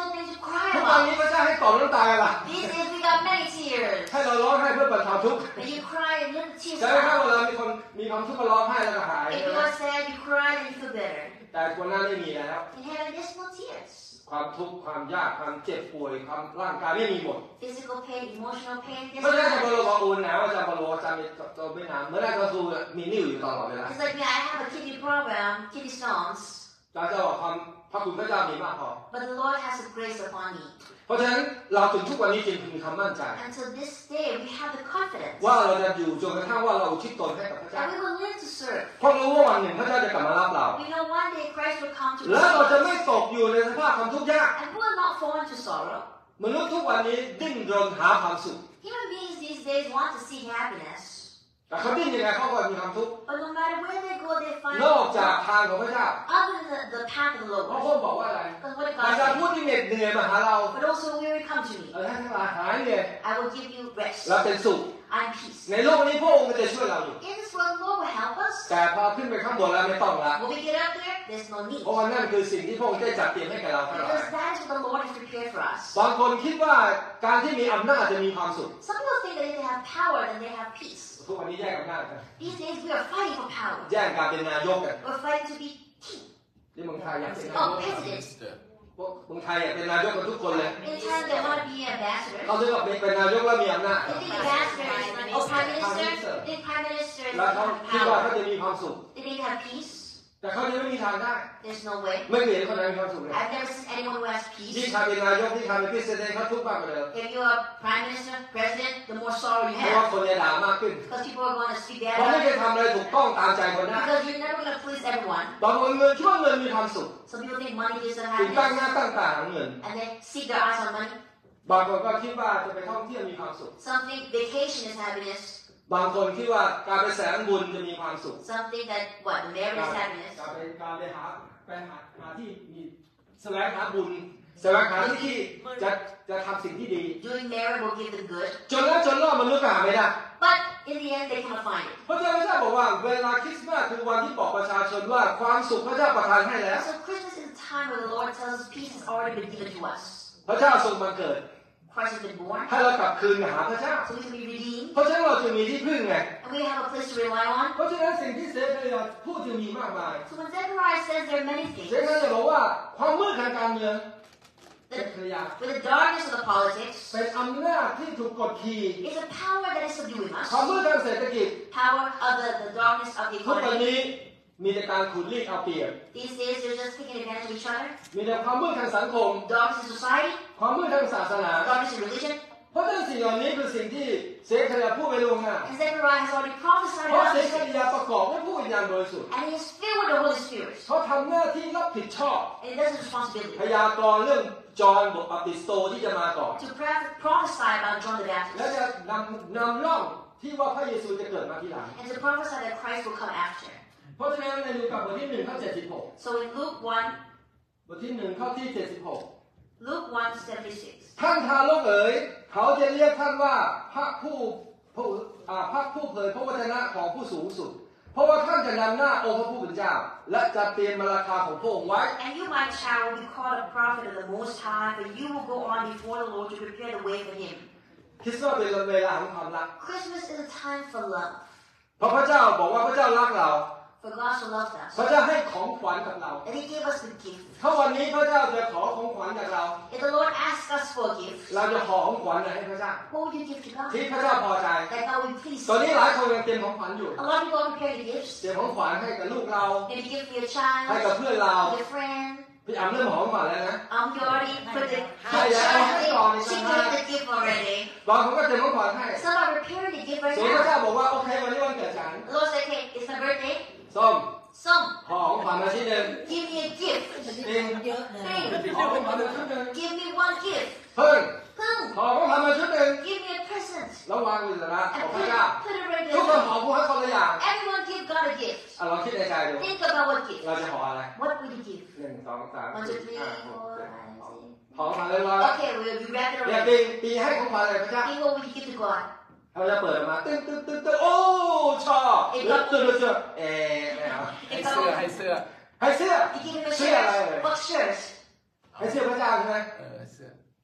cry ทุกวันนี้ about. พระเจ้าให้ต่อมน้ำตาอะไร These days we got many tears. ให้เราร้องไห้เพื่อบรรเทาทุกข์ And you cry and let the tears ใช่ไหมครับ out. เวลามีคนมีความทุกข์ก็ร้องไห้แล้วก็หาย If you are sad, you cry and you feel better. แต่วันนั้นไม่มีแล้ว In heaven, there's no tears. ความทุกข์ความยากความเจ็บป่วยความร่างกายไม่มีหมด Physical pain, emotional pain, เพราะฉะนั้นอาจารย์ there's เปาโล none. บอกอุ่นหนาวอาจารย์เปาโลอาจารย์จะไม่นานเมื่อได้ก็คือมีนิ่วอยู่ตลอดเวลา It's like, yeah, I have a kidney problem, kidney stones, อาจารย์จะบอกความพระคุณพระเจ้ามีมากพอ but the Lord has a grace upon me. เพราะฉะนั้นเราถึงทุกวันนี้จึงมีความมั่นใจ Until this day, we have the confidence ว่าเราจะอยู่จนกระทั่งว่าเราอุทิศตนให้กับพระเจ้า that we will live to serve. เพราะรู้ว่าวันหนึ่งพระเจ้าจะกลับมารับเรา We know one day Christ will come to แล้วเราจะ receive ไม่ us, ตกอยู่ในสภาพความทุกข์ยาก and we will not fall into sorrow. มนุษย์ทุกวันนี้ดิ้นรนหาความสุข Human beings these days want to seek happiness, แต่เขาดิ้นยังไงเขาก็มีความทุกข์ but no matter where they go, they find นอกจากทางของพระเจ้า other than the, the path of the พระ Lord. องค์บอกว่าอะไร Because what did อาจารย์ God พูด say? ที่เหน็ดเหนื่อยมาหาเรา But also weary, come to me. เออให้ทั้งหลายหายเหนื่อย I will give you rest และเป็นสุข and peace. ในโลกนี้พระองค์ก็จะช่วยเราอยู่ In this world, the Lord will help us. แต่พอขึ้นไปข้างบนแล้วไม่ต้องละ When we get up there, there's no need. เพราะว่านั่นคือสิ่งที่พระองค์ได้จัดเตรียมให้กับเราทั้งหลาย Because that is what the Lord has prepared for us. บางคนคิดว่าการที่มีอำนาจจะมีความสุข Some people think that if they have power, then they have peace. ทุกวันนี้แย่งอำนาจกัน These days, we are fighting for power. แย่งการเป็นนายกกัน We're fighting to be king. ที่เมืองไทยอยากเป็นนา Oh, ยก president. พวกเมืองไทยอยากเป็นนายกกันทุกคนเลย In Thailand, they want to be ambassadors. เขาเรียกว่าเป็นนายกแล้วมีอำนาจ They think ambassador is, oh, prime minister. They think prime minister is แล้วเขา have คิดว่า power. เขาจะมีความสุข They think they have peace. แต่เขาจะไม่มีทางได้ There's no way. ไม่เคยเห็นคนไหนมีความสุขเลย I've never seen anyone who has ยิ่ง peace. ใครเป็นนายกที่ใครเป็นพิเศษเขาทุกข์มากกว่าเดิม If you are prime minister, president, the more sorrow you เพราะว่า have. คนจะด่ามากขึ้น Because people are going to speak เพราะ bad ไม่ about เคย you. ทำอะไรถูกต้องตามใจคนได้ Because you're never going to please everyone. บางคนเงินคิดว่าเงินมีความสุข Some people think money gives them ถึงตั้งห happiness. น้าตั้งตาหาเงิน And they seek their eyes on money. บางคนก็คิดว่าจะไปท่องเที่ยวมีความสุข Some think vacation is happiness. บางคนคิดว่าการไปแสวงบุญจะมีความสุข Some think that, what, the marriage การ is happiness. การไปการไปหาไปหาหาที่มีแสวงหาบุญแสวงหาที่ที่จะจะทำสิ่งที่ดี Doing merit will give them good. จนแล้วจนรอดมนุษย์ก็หาไม่ได้ But in the end, they cannot find it. พระเจ้าพระเจ้าบอกว่าเวลาคริสต์มาสคือวันที่บอกประชาชนว่าความสุขพระเจ้าประทานให้แล้ว So Christmas is the time where the Lord tells us peace has already been given to us. พระเจ้าทรงบังเกิด Christ has been born. ให้เรากลับคืนมาหาพระเจ้า So we can be redeemed. เพราะฉะนั้นเราจะมีที่พึ่งไง And we have a place to rely on. เพราะฉะนั้นสิ่งที่เซฟเลยพูดจะมีมากมาย So when Zechariah says there are many เซ things, ฟจะบอกว่าความมืดทางการเมืองเป็นภรรยา with the darkness of the politics, เป็นอำนาจที่ถูกกดขี่ is a power that is subduing ความ us. มืดทางเศรษฐกิจ Power of the, the darkness of the ทุกวัน economy. นี้มีแต่การขูดรีดเอาเปรียบ These days, they're just taking advantage of each other. มีแต่ความมืดทางสังคม Darkness in society, ความมืดทางศาสนา darkness in religion. เพราะฉะนั้นสิ่งเหล่านี้คือสิ่งที่เซคริยาพูดไปล่วงหน้า And Zechariah has already prophesied เพราะ about เซ this. คริยาประกอบด้วยผู้วิญญาณบริสุทธิ์ And he is filled with the Holy Spirit. เขาทำหน้าที่รับผิดชอบ And he does his responsibility พยากรณ์เรื่องจอห์นบทบัพติสโตที่จะมาก่อน to pro- prophesy about John the และ Baptist จะนำนำร่องที่ว่าพระเยซูจะเกิดมาทีหลัง and to prophesy that Christ will come after. เพราะฉะนั้นในลูกาบทที่หนึ่งข้อเจ็ดสิบหก So in Luke one, บทที่หนึ่งข้อที่เจ็ดสิบหก Luke one seventy-six. ท่านทารกเอ๋ยเขาจะเรียกท่านว่าพระผู้ผู้อ่าพระผู้เผยพระวจนะของผู้สูงสุด เพราะว่าท่านจะนำหน้าองค์พระผู้เป็นเจ้า และจะเตรียมมาราคาของพระองค์ไว้ And you, my child, will be called a prophet of the Most High, for you will go on before the Lord to prepare the way for Him. คริสต์มาสเป็นเวลาของความรัก Christmas is a time for love. เพราะพระเจ้าบอกว่าพระเจ้ารักเรา For God so loved พระ us เจ้าให้ของขวัญกับเรา that He gave us the gift. ถ้าวันนี้พระเจ้าจะขอของขวัญจากเรา If the Lord asks us for a gift, เราจะขอของขวัญอะไรให้พระเจ้า what would you give to God? ที่พระเจ้าพอใจ That God will please ตอนนี้ you. หลายคนยังเตรียมของขวัญอยู่ A lot of people are preparing the gifts. เตรียมของขวัญให้กับลูกเรา Maybe gift for your ให้กับ child, เพื่อนเรา your friend. พี่อ่ำเริ่มหอมก่อนแล้วนะ Um, you already put the Hi, yeah, she, she put the gift already. บางคนก็เตรียมของขวัญให้ Some are preparing the gift right เสียงพระ now. เจ้าบอกว่าโอเควันนี้วันเกิดฉัน The Lord said, "Okay, it's my birthday. ส้ม Some ขอของขวัญมาชิ้นหนึ่ง give me a gift. จริง Thing. ขอของขวัญมาชุดหนึ่ง Give me one gift. เพิ่ง Boom. ขอของขวัญมาชุดหนึ่ง Give me a present. แล้ววางอยู่สระข And องพ put ระ it, เจ้า put it right ทุกคน there. ขอผู้ให้คนละอย่าง Everyone give God a gift. อ่ะลองคิดในใจดู Think about what gift. เราจะขออะไร What would you give? หนึ่งสองสาม One, สี่ two, three, ห้าหก four, เจ็ด five, ขอ six. ขอมาเรียบร้อย Okay, we we wrap it เนี่ย already. ปีปีให้ของขวัญอะไรพระเจ้า Think what would you give to God? เราจะเปิดออกมาตึ้งตึ้งตึ้งตึ้งโอ้ชอบแล้วตึ้งตึ้งตึ้งเอ๊ะไม่เอาให้เสื้อให้เสื้อให้เสื้อ You give him a Say shirt. it. What shirt? ให้เสื้อพระเจ้าใช่ไหมเออเสื้อ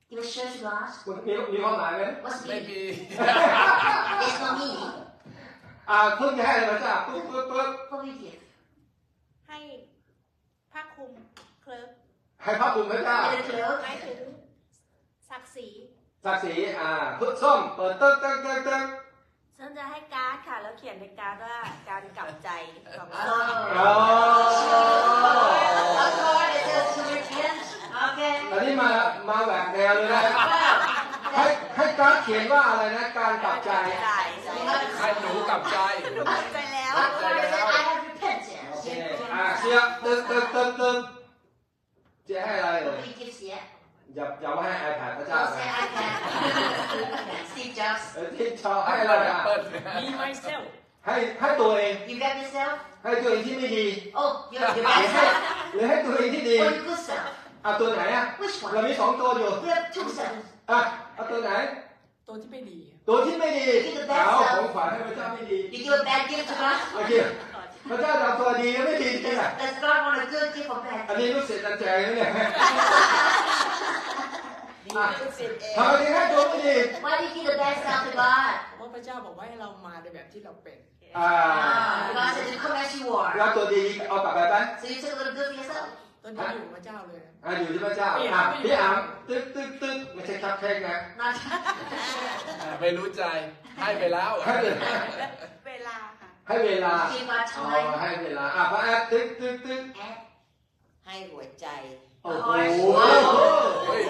Give a shirt to God. มีมีความหมายไหม What's the ไม่ meaning? มี There's no meaning. อ่าเพิ่งจะให้อะไรพระเจ้าปึ๊บปึ๊บปึ๊บ What will you give? ให้ผ้าคลุมเคลิบให้พระคุณพระเจ้า Give a cloak. หมายถึงศักดิ์ศรีศักดิ์ศรีอ่าพึ่งส้มเปิดตึ๊กตึ๊กตึ๊กตึ๊กฉันจะให้การ์ดค่ะ แล้วเขียนในการ์ดว่าการกลับใจของเราอ๋อ A card that says to repent. Okay. อันนี้มามาแหวกแนวเลยนะให้ให้การดเขียนว่าอะไรนะการกลับใจใจให้หนูกลับใจกลับใจแล้ว A card that says I have repented. โอเคอ่าเสียตึ๊กตึ๊กตึ๊กตึ๊กจะให้อะไรเล What ย will you give Sia? อย่าอย่าว่าให้ iPad พระเจ้า Don't นะ say I can. Steve Jobs. เออที่ชอบให้อะไรอ่ะเปิด Me myself ให้ให้ตัวเอง You grab yourself. ให้ตัวเองที่ไม่ดี Oh, your, your หรือ bad ให้ self หรือให้ตัวเองที่ดี or your good self. เอาตัวไหนอ่ะ Which เรา one? มีสองตัวอยู่ We have two selves. อ่ะเอาตัวไหนตัวที่ไม่ดีตัวที่ไม่ดีเอาของขวัญให้พระเจ้าไม่ดี You give a bad gift to God. โอเคพระเจ้าจะเอาตัวดีและไม่ดีจริงอ่ะ Does God want a good gift or อัน bad นี้ gift? รู้สึกจันแจงนะเนี่ยดีเป็นสิทธิ์เองทำไมถึงให้ตัวไม่ดี Why do you give the bad self to God? เพราะพระเจ้าบอกว่าให้เรามาในแบบที่เราเป็นอ่า Ah, God said to come as you are. แล้วตัวดีเอากลับไปไหม So you took a little good for yourself. ต้นนี้อยู่พระเจ้าเลยอ่าอยู่ที่พระเจ้าอ่ะพี่อามตึ๊กตึ๊กตึ๊กไม่ใช่คัพเค้กนะ Not ไม่รู้ใจ ให้ไปแล้วให้เวลาเวลาค่ะให้เวลา give God อ๋อ time ให้เวลาอ่ะพระแอดตึ๊กตึ๊กตึ๊ก and ให้หัวใจโอ้โหเฮ้ย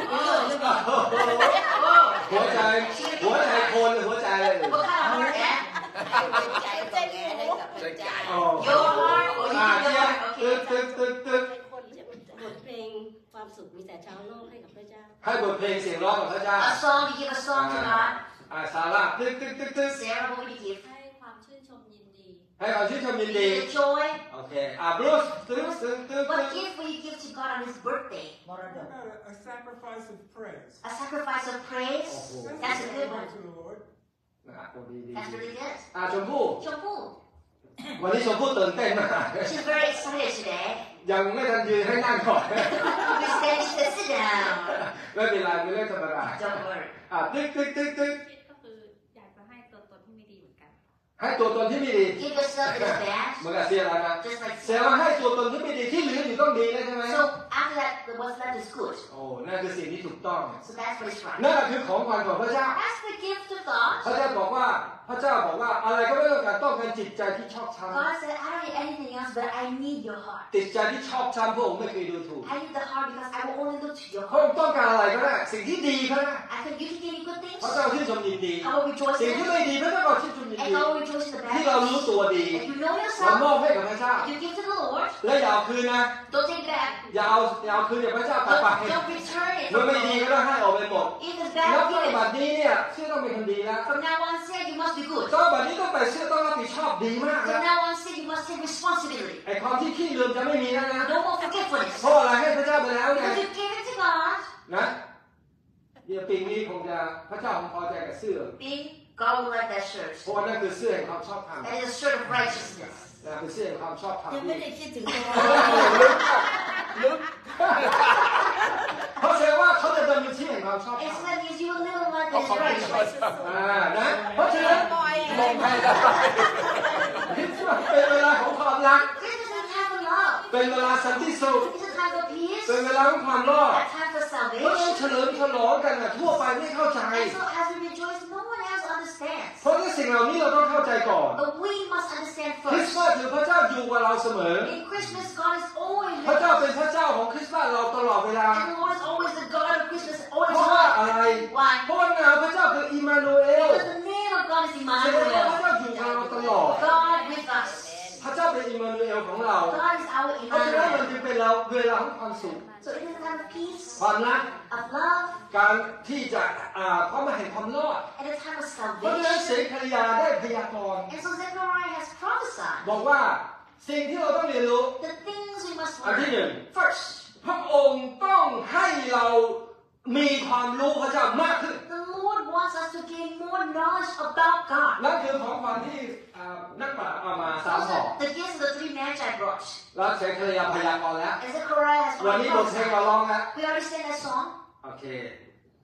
oh, หัวใจหัวใจโคนหรือหัวใจอะไร what kind of heart and ให้หัวใจใจแก่ให้กับพระเจ้าอ๋อ your heart or you อ่ะ give เที your ยบ heart? ตึ๊ก Okay. ตึ๊กตึ๊กตึ๊กเป็นคนใช่ไหมบทเพลงความสุขมีแต่ชาวโลกให้กับพระเจ้าให้บทเพลงเสียงร้องกับพระเจ้า A song, you give a song to God. อ่าซาร่าตึ๊กตึ๊กตึ๊กตึ๊ก Sarah, what would you give? ให้ความชื่นชมยินดีให้เขาชื่นชมยิน You ดี give joy. โอเคอ่ะบรูซตึ๊กตึ๊กตึ๊กตึ๊ What ก gift will you give to God on His birthday? How about a, a sacrifice of praise? A sacrifice of praise? Oh. That's a good one. To the Lord. อ่ะคนดีดี That's really good. อ่ะชมพู่ Chompu, วันนี้ชมพู่ตื่นเต้นมาก she's very excited today. ยังไม่ทันยืนให้นั่งก่อน We said she said sit down. ไม่เป็นไรเป็นเรื่องธรรมดา Don't worry. อ่ะตึ๊กตึ๊กตึ๊กตึ๊กคิดก็คืออยากจะให้ตัวตนที่ไม่ดีเหมือนกันให้ตัวตนที่ไม่ดี Give yourself this เหมือน badge, กับเสียอะไรนะ just like เสียว่าให้ตัวตนที่ไม่ดีที่เหลืออยู่ต้องดีนะใช่ไหม so. After that, the what's left is good. โอ้นั่นคือสิ่งที่ถูกต้อง So that's what is right. นั่นแหละคือของขวัญของพระเจ้า That's the gift of God. พระเจ้าบอกว่าพระเจ้าบอกว่าอะไรก็ไม่ต้องการต้องการจิตใจที่ชอบช้ God said, I don't need anything else, but I need your heart. ำจิตใจที่ชอบช้ำพระองค์ไม่เคยดูถูก I need the heart because I will only look to your พระอง heart. ค์ต้องการอะไรก็ได้สิ่งที่ดีก็ได้ I can you can give me good พระ things. เจ้าชื่นชมยินดี I will rejoice สิ่ง in ที่ it. ไม่ดีพระเจ้าก็ชื่นชมยิน And ดี I will rejoice in the ที่ bad เรารู้ things. ตัวดี If you know เราม yourself, อบให้กับพระเจ้า you give to the Lord. และอย่าเอาคืนนะ Don't take it back. อย่าเอาอย่าเอาคืนจากพระเจ้ากลับไป Don't, don't return it. เมื่อไม่ดีก็ต้องให้ออกไปหมด If it's แล้ว bad, ก็ give บั it. ดนี้เนี่ยเชื่อต้องเป็นคนดีแล้ว From now on, say you must be good. ก็บัดนี้ต้องไปเชื่อต้องรับผิดชอบดีมาก From นะ now on, say you must take responsibility. ไอ้ความที่ขี้ลืมจะไม่มีแล้วนะ No more forgetfulness. เพราะอะไรให้พระเจ้าไปแล้วไง Because you gave it to God. นะเดี๋ยวปีนี้คงจะพระเจ้าคงพอใจกับเสื้อ Being God will like that shirt. เพราะว่านั่นคือเสื้อแห่งความชอบธรรม That is a shirt of righteousness. นะเป็นเสื้อแห่งความชอบธรรมยังที่ไม่ได้คิดถึงตัวลึกเพราะแสดงว่าเขาจะดำเนินชีวิตแห่งความชอบธร And ร so ม that means you will live a life เขา that ขอบ is คุณพระ righteous. เจ้าอ่านะเพราะฉะนั้นบ่อยมองให้ได้เป็นเวลาของความรัก Christmas is a time for love. เป็นเวลาสันติสุข It's a time for peace. เป็นเวลาของความรอด A time for เพราะฉะนั้น salvation. เฉลิมฉลองกันนะทั่วไปไม่เข้าใจ And so as we rejoice, no one else understands. เพราะฉะนั้นสิ่งเหล่านี้เราต้องเข้าใจก่อน But we must understand คริส first. ต์มาสถือพระเจ้าอยู่กับเราเสมอ In Christmas, God is always พระ with เจ้า us. เป็นพระเจ้าของคริสต์มาสเราตลอดเวลา And the Lord is always the God of Christmas, always เพราะว่า with อะไร us. Why? เพราะว่านามพระเจ้าคืออิมมานูเอล Because the name of God is แสดงว่าพระ Emmanuel. เจ้าอยู่กับเราตลอด God with us. พระเจ้าเป็นอิมมานูเอลของเรา God is our เพราะฉะนั้นมัน Emmanuel. จึงเป็นเราเวลาของความสุข So it is a time of peace, ความรัก of love, การที่จะอ่าความมาแห่งความรอด and a time of เพราะฉะนั้นเส salvation. กยาได้พยากรณ์ And so Zechariah has prophesied บอกว่าสิ่งที่เราต้องเรียนรู้ the things we must อันที่หนึ่ง learn. First, พระองค์ต้องให้เรามีความรู้พระเจ้ามากขึ้น the Lord wants us to gain more knowledge about God. นั่นคือของขวัญที่อ่านักปราชญ์เอามาสามห่อ The gifts of the three magi brought. แล้วเสกยาพยากรณ์แล้ว And Zechariah has วัน already นี้บทเพลง prophesied. เราร้องแล้ว We already sang that song. โอเค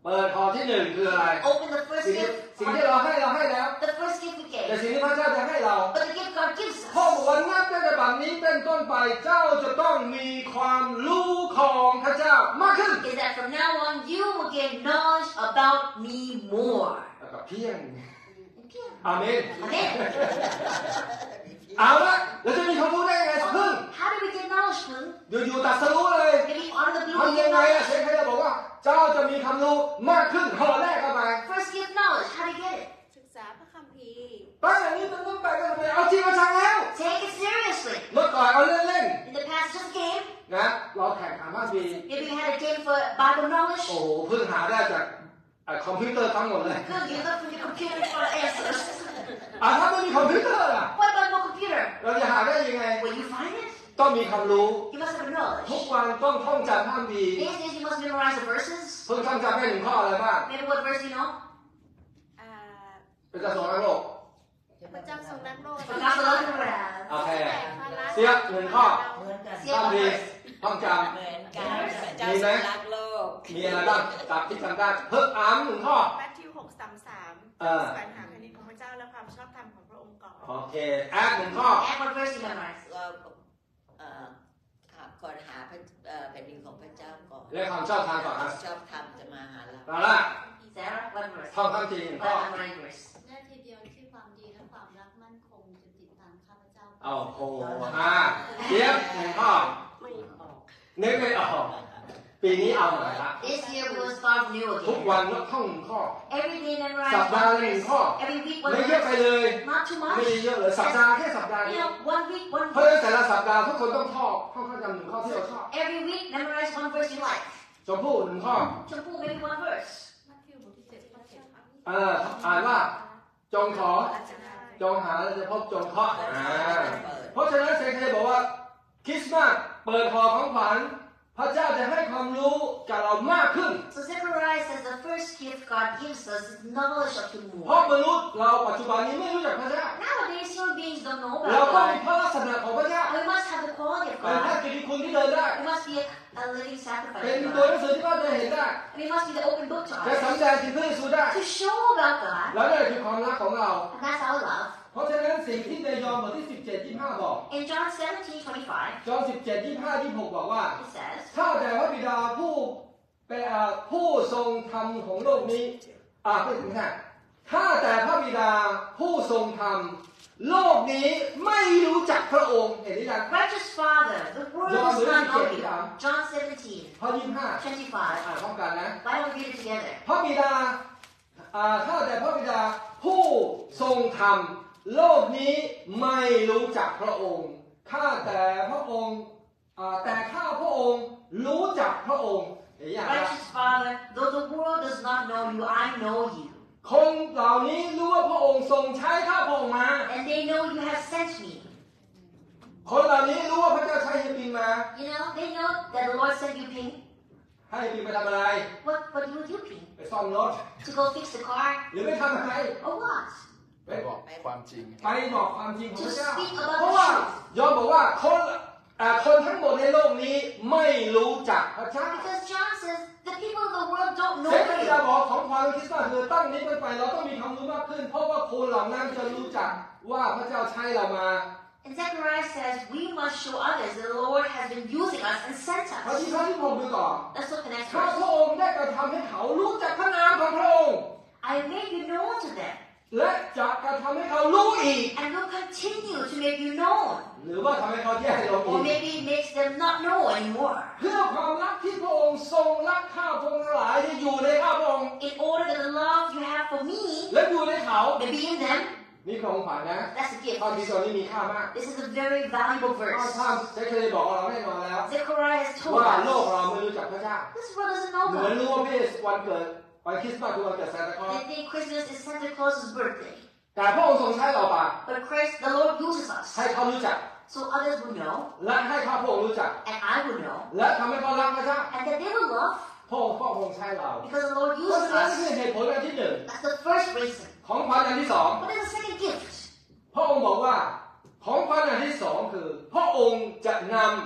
เปิดห่อที่หนึ่งคืออะไร Open the first สิ่งที่ gift. สิ่งที่เราให้เราให้แล้ว The first gift we แต่ gave. สิ่งที่พระเจ้าจะให้เรา But the gift God gives พ่อ us บอกว่านับตั้งแต่บัดนี้เป็นต้นไปเจ้าจะต้องมีความรู้ของพระเจ้ามากขึ้น is that from now on you will gain knowledge about me more. แล้วก็เพียง Okay. อาเมน Amen. เอาละแล้วจะมีความรู้ได้ยังไงเพิ่ง How do we get knowledge, Moon? อยู่ๆตัดสรู้เลย Maybe out of the blue we ทำยั get งไงอะ knowledge. เชฟใครจะบอกว่าเจ้าจะมีความรู้มากขึ้นห่อแรกเข้าไป First gift knowledge. How do you get it? ศึกษาพระคัมภีร์ตั้งอย่างนี้เป็นต้นไปก็จะไปเอาจริงเอาจังแล้ว Take it seriously. เมื่อก่อนเอาเล่น In the past, just game. ๆนะเราแข่งขันภาพดี Maybe we had a game for Bible knowledge. โอ้โหเพิ่งหาได้จากเอ่อคอมพิวเตอร์ทั้งหมดเลย Good, you look for your computer for answers. อ่ะถ้าไม่มีคอมพิวเตอร์อ่ะ What about no computer? เราจะหาได้ยังไง Will you find it? ต้องมีความรู้ You must have ทุก knowledge. วันต้องท่องจำภาพดี These days you must memorize the verses. เพิ่งท่องจำได้หนึ่งข้ออะไรบ้าง Maybe what verse you know? อ่าเป็นจะส่งนักโลกพระเจ้าทรงรักโลก For God so loved the world. โอเคแต่พระรักเสียหนึ่งข้อเหมือนกัน See ภาพ what ดี verse? ท่องจเหมือนกันพระเจ้ามีทไหมรงรักโลกำมีอะไรบ้างจับที่จำได้เพิ่มอ้ามหนึ่งข้อแมทธิวหกสามสามเออแสวงหาแผ่นดินของพระเจ้าและความชอบธรรมของพระองค์ก่อนโอเคแอดหนึ่งข้อ And what verse you memorize? ก็เอ่อหาก่อนหาพระเอ่อแผ่นดินของพระเจ้าก่อนเรียกความชอบทางก่อนนะชอบทำจะมาหาเราเอาละ Sarah, what verse? ท่องคำทีหนึ่งข้อ What memory verse? และทีเดียวที่ความดีและความรักมั่นคงจะติดตามข้าพเจ้าเอาโอ้อ่าเสียบหนึ่งข้อไม่ออกนึกไม่ออกปีนี้เอาใหม่ละ This year we will start new ทุก again. วันต้องท่องหนึ่งข้อ Every day memorize สัปดาห์ one ละหนึ่ง verse. ข้อ Every week one ไม่เยอะไป verse. เลย Not too ไม่ได้ much. เยอะเลยสัปดาห์แค่สัปดาห์ You เดียว know, one week, one เพราะฉะนั้น verse. แต่ละสัปดาห์ทุกคนต้องท่องท่องข้อจำหนึ่งข้อที่เราชอบ Every week memorize one verse you like. ชมพู่หนึ่งข้อ Chompu, maybe one verse. มัทธิวบทที่เจ็ดข้อเจ็ดเอออ่านว่าจงขออาจจะได้จงหาแล้วจะพบจงเคาะอ่าเปิดเพราะฉะนั้นเซนเคบอกว่าคริสต์มาสเปิดห่อของขวัญพระเจ้าจะให้ความรู้กับเรามากขึ้น So Zechariah says the first gift God gives us is knowledge of Him เพราะ more. มนุษย์เราปัจจุบันนี้ไม่รู้จักพระเจ้า Nowadays, human beings don't know เรา about ต้องมี God. พระลักษณะของพระเจ้า We must have the quality of เป็นพระ God. กิติคุณที่เดินได้ We must be a, a living เป็น sacrifice ตัว to หนั God. งสือที่พระเจ้าเห็นได้ We must be the open book to จะ us. สำแดงถึงพระเยซูได้ To show about God. แล้วนั่นคือความรักของเรา And that's our love. เพราะฉะนั้นสิ่งที่ในยอห์นบทที่สิบเจ็ด ยี่สิบห้าบอก In John seventeen twenty-five, ยอห์นสิบเจ็ด ยี่สิบห้า ยี่สิบหกบอกว่า it says, ข้าแต่พระบิดาผู้เป็นอ่าผู้ทรงธรรมของโลกนี้อ่าไม่ถึงค่ะข้าแต่พระบิดาผู้ทรงธรรมโลกนี้ไม่รู้จักพระองค์เห็นหรือยัง Righteous Father, the world does not know you. John seventeen ข้อยี่สิบห้า twenty-five. อ่านพร้อมกันนะ Why don't we read it together? พระบิดาอ่าข้าแต่พระบิดาผู้ทรงธรรมโลกนี้ไม่รู้จักพระองค์ข้าแต่พระองค์อ่าแต่ข้าพระองค์รู้จักพระองค์เห็นอย่างไร Righteous Father, though the world does not know you, I know you. คนเหล่านี้รู้ว่าพระองค์ทรงใช้ข้าพระองค์มา And they know you have sent me. คนเหล่านี้รู้ว่าพระเจ้าใช้เฮบินมา You know, they know that the Lord sent you Ping. ให้เฮบินไปทำอะไร What, what do you do, Ping? ไปซ่อมรถ To go fix the car? หรือไปทำอะไร Or what? ไปบอกความจริงไปบอกความจริงของพ To ระเจ้า speak เพราะ about ว่า the truth. ยอมบอกว่าคนอ่าคนทั้งหมดในโลกนี้ไม่รู้จักพระเจ้า Because John says the people of the world don't เซ know นต์ you. จะบอกของความคริสต์มาสคือตั้งนี้เป็นไปเราต้องมีความรู้มากขึ้น เพราะว่าคนเหล่านั้นจะรู้จักว่าพระเจ้าใช้เรามา And Zechariah says we must show others that the Lord has been using us and sent พระที่ us. ข้อที่ผมดูต่อ Let's look at the next ข้า verse. พระองค์ได้กระทำให้เขารู้จักพระนามของพระองค์ I made you known to them และจะกระทำให้เขารู้อีก and will continue to make you known. หรือว่าทำให้เขาแย่ลง Or อีก maybe it makes them not know anymore. เพื่อความรักที่พระองค์ทรงรักข้าพระองค์ทั้งหลายที่อยู่ในข้าพระองค์ In order that the love you have for me และอยู่ในเขา may be in them. นี่ของขวัญนะ That's the gift. ข้อที่ตัวนี้มีค่ามาก This is a very valuable ข้อ verse. ท่านเจ๊เคยบอกเราแน่นอนแล้ว Zechariah has told ว่าโลก us เราไม่รู้จักพระเจ้า this world doesn't know เหมือน God. รู้ว่าพี่วันเกิดวันคริสต์มาสคือวันเกิดซานตาคลอส They think Christmas is Santa Claus's birthday. แต่พระองค์ทรงใช้เราป่ะ But Christ, the Lord uses ให้ us เขารู้จัก so others will know และให้ข้าพระองค์รู้จัก and I will know และทำให้เขารักพระเจ้า and that they will love พระองค์พระองค์ใช้เรา because the Lord เพราะ uses ฉะนั้นนี่ us. คือเหตุผลอันที่หนึ่ง That's the first reason. ของขวัญอันที่สอง What is the second gift? พระองค์บอกว่าของขวัญอันที่สองคือ พระองค์จะน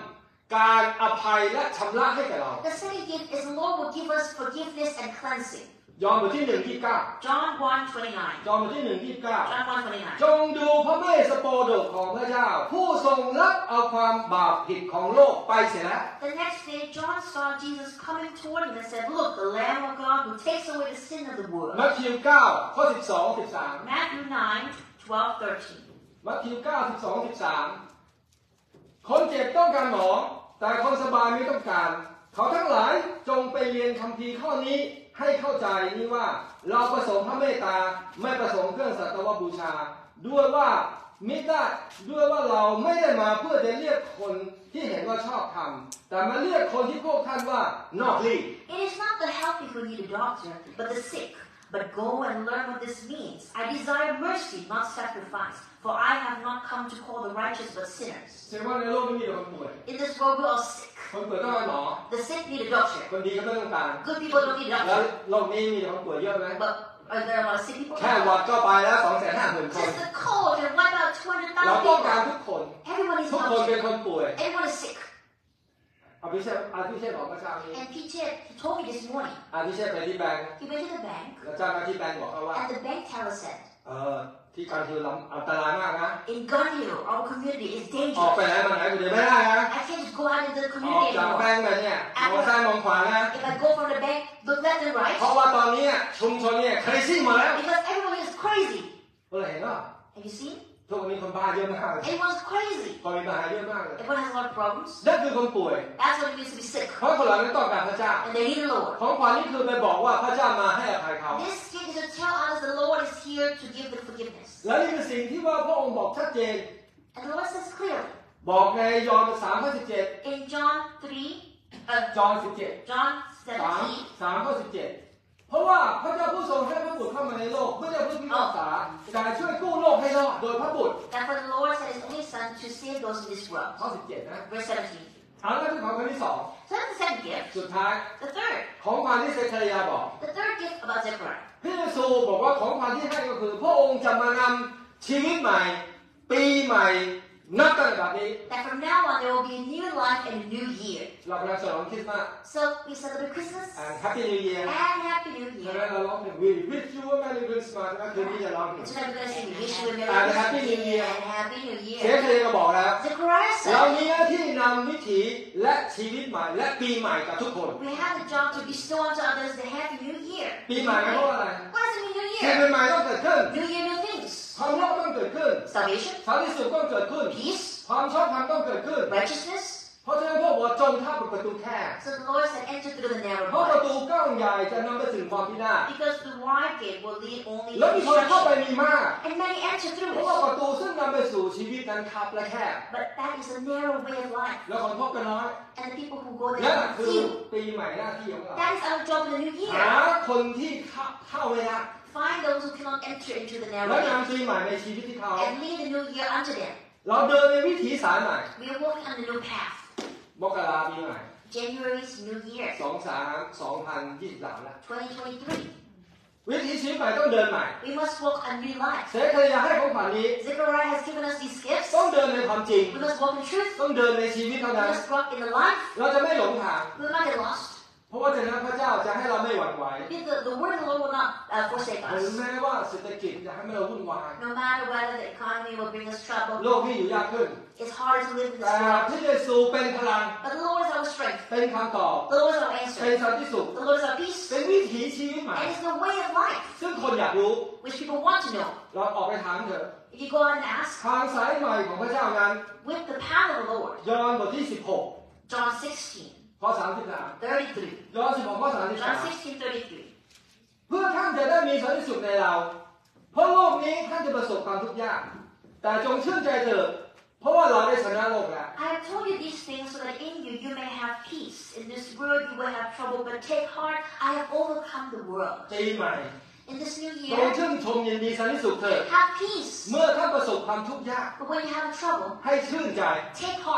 การอภัยและชำระให้แก่เรา The second gift is the Lord will give us forgiveness and cleansing. ยอห์นบทที่หนึ่งที่เก้า John one twenty-nine. ยอห์นบทที่หนึ่งที่เก้า John one twenty-nine. จงดูพระเมสสโปโดกของพระเจ้า ผู้ทรงรับเอาความบาปผิดของโลกไปเสียแล้ว The next day, John saw Jesus coming toward him and said, "Look, the Lamb of God who takes away the sin of the world." มัทธิวเก้าข้อสิบสองสิบสาม Matthew nine twelve thirteen. มัทธิวเก้าสิบสองสิบสามคนเจ็บต้องการหมอแต่คนสบายไม่ต้องการเขาทั้งหลายจงไปเรียนคัมภีร์ข้อนี้ให้เข้าใจนี่ว่าเราประสงค์พระเมตตาไม่ประสงค์เครื่องสัตวบูชาด้วยว่ามิได้ด้วยว่าเราไม่ได้มาเพื่อจะเรียกคนที่เห็นว่าชอบทำแต่มาเรียกคนที่พวกท่านว่านอกรี It is not the healthy who need a doctor, but the sick. But go and learn what this means. I desire mercy, not sacrifice, for I have not come to call the righteous but sinners. แสดงว่าในโลกนี้มีแต่คนป่วย In this world, we're all sick. คนป่วยต้องการหมอ The sick need a doctor. คนดีก็ไม่ต้องการ Good people don't need a แล้ว doctor. โลกนี้มีแต่คนป่วยเยอะไหม But are there a lot of sick people? แค่หวัดก็ไปแล้วสองแสนห้าหมื่นคน Just the cold can wipe out two hundred เรา thousand ต้องการ people. ทุกคน Everyone is ทุกคนเป็น healthy. คนป่วย Everyone is sick. อาพิเชษอาพิเชษบอกเมื่อเช้านี้ And Peter, he told me this morning. อาพิเชษไปที่แบงก์ He went to the bank, แล้วเจ้าหน้าที่แบงก์บอกเขาว่า and the bank teller said, เออที่การคือลำอันตรายมากนะ "In Gun Hill, our community is ออกไป dangerous. ไหนมาไหนก็เดี๋ยวไม่ได้นะ I can't just go out into the ออก community จากแบ anymore. งก์ไปเนี่ยมองซ้ายมองขวานะ If I go from the bank, look left and เพราะ right, ว่าตอนนี้ชุมชนเนี่ยเคยซิ่งมาแล้ว because everyone is crazy. เออเห็นป่ะ Have you seen? ทุกวันนี้คนบ้าเยอะมากเลย Everyone's crazy. คนมีปัญหาเยอะมากเลย Everyone has a lot of problems. นั่นคือคนป่วย That's what it means to be sick. เพราะคนเหล่านั้นต้องการพระเจ้า And they need the Lord. ของขวัญนี่คือไปบอกว่าพระเจ้ามาให้อภัยเขา This gift is to tell us the Lord is here to give the forgiveness. และนี่คือสิ่งที่ว่าพระองค์บอกชัดเจน And the Lord says clearly บอกในยอห์นสามข้อสิบเจ็ด in John three, uh, จอห์นสิบเจ็ด John สาม seventeen. สามข้อสิบเจ็ดเพราะว่าพระเจ้าผู้ทรงให้พระบุตรเข้ามาในโลกเพื่อจะผู้พิพากษาการช่วยกู้โลกให้รอดโดยพระบุตร That for the Lord sent His only Son to save those in this world. ข้อสิบเจ็ดนะ Verse seventeen. อันนั้นคือของขวัญที่สอง So that's the second gift. สุดท้าย The third. ของขวัญที่เซคาริยาบอก The third gift about Zechariah. พระเยซูบอกว่าของขวัญที่ให้ก็คือ พระองค์จะมานำชีวิตใหม่ ปีใหม่นับตั้งแต่บัดนี้ That from now on there will be a new life and a new year. เรากำลังฉลองคริสต์มาส So we celebrate Christmas and Happy New Year and Happy New ใช่ไหม Year. เราร้องเพลง We wish you a Merry Christmas นะคืนนี้จะร้องเพลง So now we're going to sing Wish You a Merry And Christmas Happy New Year. and Happy New เซ Year. คาริยาก็บอกแล้ว Zechariah เรา said มีหน้าที่นำวิถีและชีวิตใหม่และปีใหม่กับทุกคน we have the job to bestow unto others the Happy New Year. ปีใหม่หมายความว่าอะไร What does it mean New สิ่ง Year? ใหม่ๆต้องเกิดขึ้น New Year, new things. ความรอดต้องเกิดขึ้น Salvation, สันติสุขต้องเกิดขึ้น peace, ความชอบธรรมต้องเกิดขึ้น righteousness. เพราะฉะนั้นพวกบอกว่าจงเข้าประตูแคบ So the Lord said, enter through the narrow เพราะประตู door. กว้างใหญ่จะนำไปถึงความพินาศ Because the wide gate will lead only แล้ว to มีคนเข้าไป destruction. มีมาก And many enter เพ through ราะว่า it. ประตูซึ่งนำไปสู่ชีวิตนั้นคับและแคบ But that is a narrow way of life. แล้วคนพบกันน้อย And the people who go นั่น there คือ few. ปีใหม่หน้าที่ของเรา That is our job in the new หา year. คนที่เข้าเข้าไม่ได้ Find those who cannot enter into the แล้ว narrow นำ gate. ปีใหม่ในชีวิตที่เขา And lead the new year unto them. เราเดินในวิถีสายใหม่ We are walking on the new path. มกราปีใหม่ January's new year. สองสามสองพันยี่สิบสามแล้ว twenty twenty-three. วิถีชีวิตใหม่ต้องเดินใหม่ We must walk a new life. เสคาริยาให้ของขวัญนี้ Zechariah has given us these gifts. ต้องเดินในความจริง We must walk in truth. ต้องเดินในชีวิตเท่า We นั้น must walk in the life. เราจะไม่หลงทาง We will not get lost. เพราะว่าจากนั้นพระเจ้าจะให้เราไม่หวั่นไหว Because the, the word of the Lord will not uh, forsake ถึง us. แม้ว่าเศรษฐกิจจะให้เราวุ่นวาย No matter whether the economy will bring us โล trouble, กที่อยู่ยากขึ้น it's harder to live in แต่ this world. พระเยซูเป็นพลัง But the Lord is our strength. เป็นคำตอบ The Lord is our เป็น answer. สันติสุข The Lord is our peace. เป็นวิถีชีวิตใหม่ And it's the way of life, ซึ่งคนอยากรู้ which people want to know. เราออกไปถามเถอะ If you go out and ask, ทางสายใหม่ของพระเจ้านั้น with the power of the Lord, ยอห์นบทที่สิบหก John sixteen, ข้อสามสิบสาม thirty-three. ยอห์นสิบหกข้อสามสิบสาม John sixteen, thirty-three. เพื่อท่านจะได้มีสันติสุขในเรา เพราะโลกนี้ท่านจะประสบความทุกข์ยาก แต่จงชื่นใจเถิด เพราะว่าเราได้ชนะโลกแล้ว I have told you these things so that in you you may have peace. In this world you will have trouble, but take heart, I have overcome the world. ปีใหม่ In this new จง year, ชื่นชมยินดีสันติสุขเถิด have peace. เมื่อท่านประสบความทุกข์ยาก But when you have trouble, ให้ชื่นใจ take heart.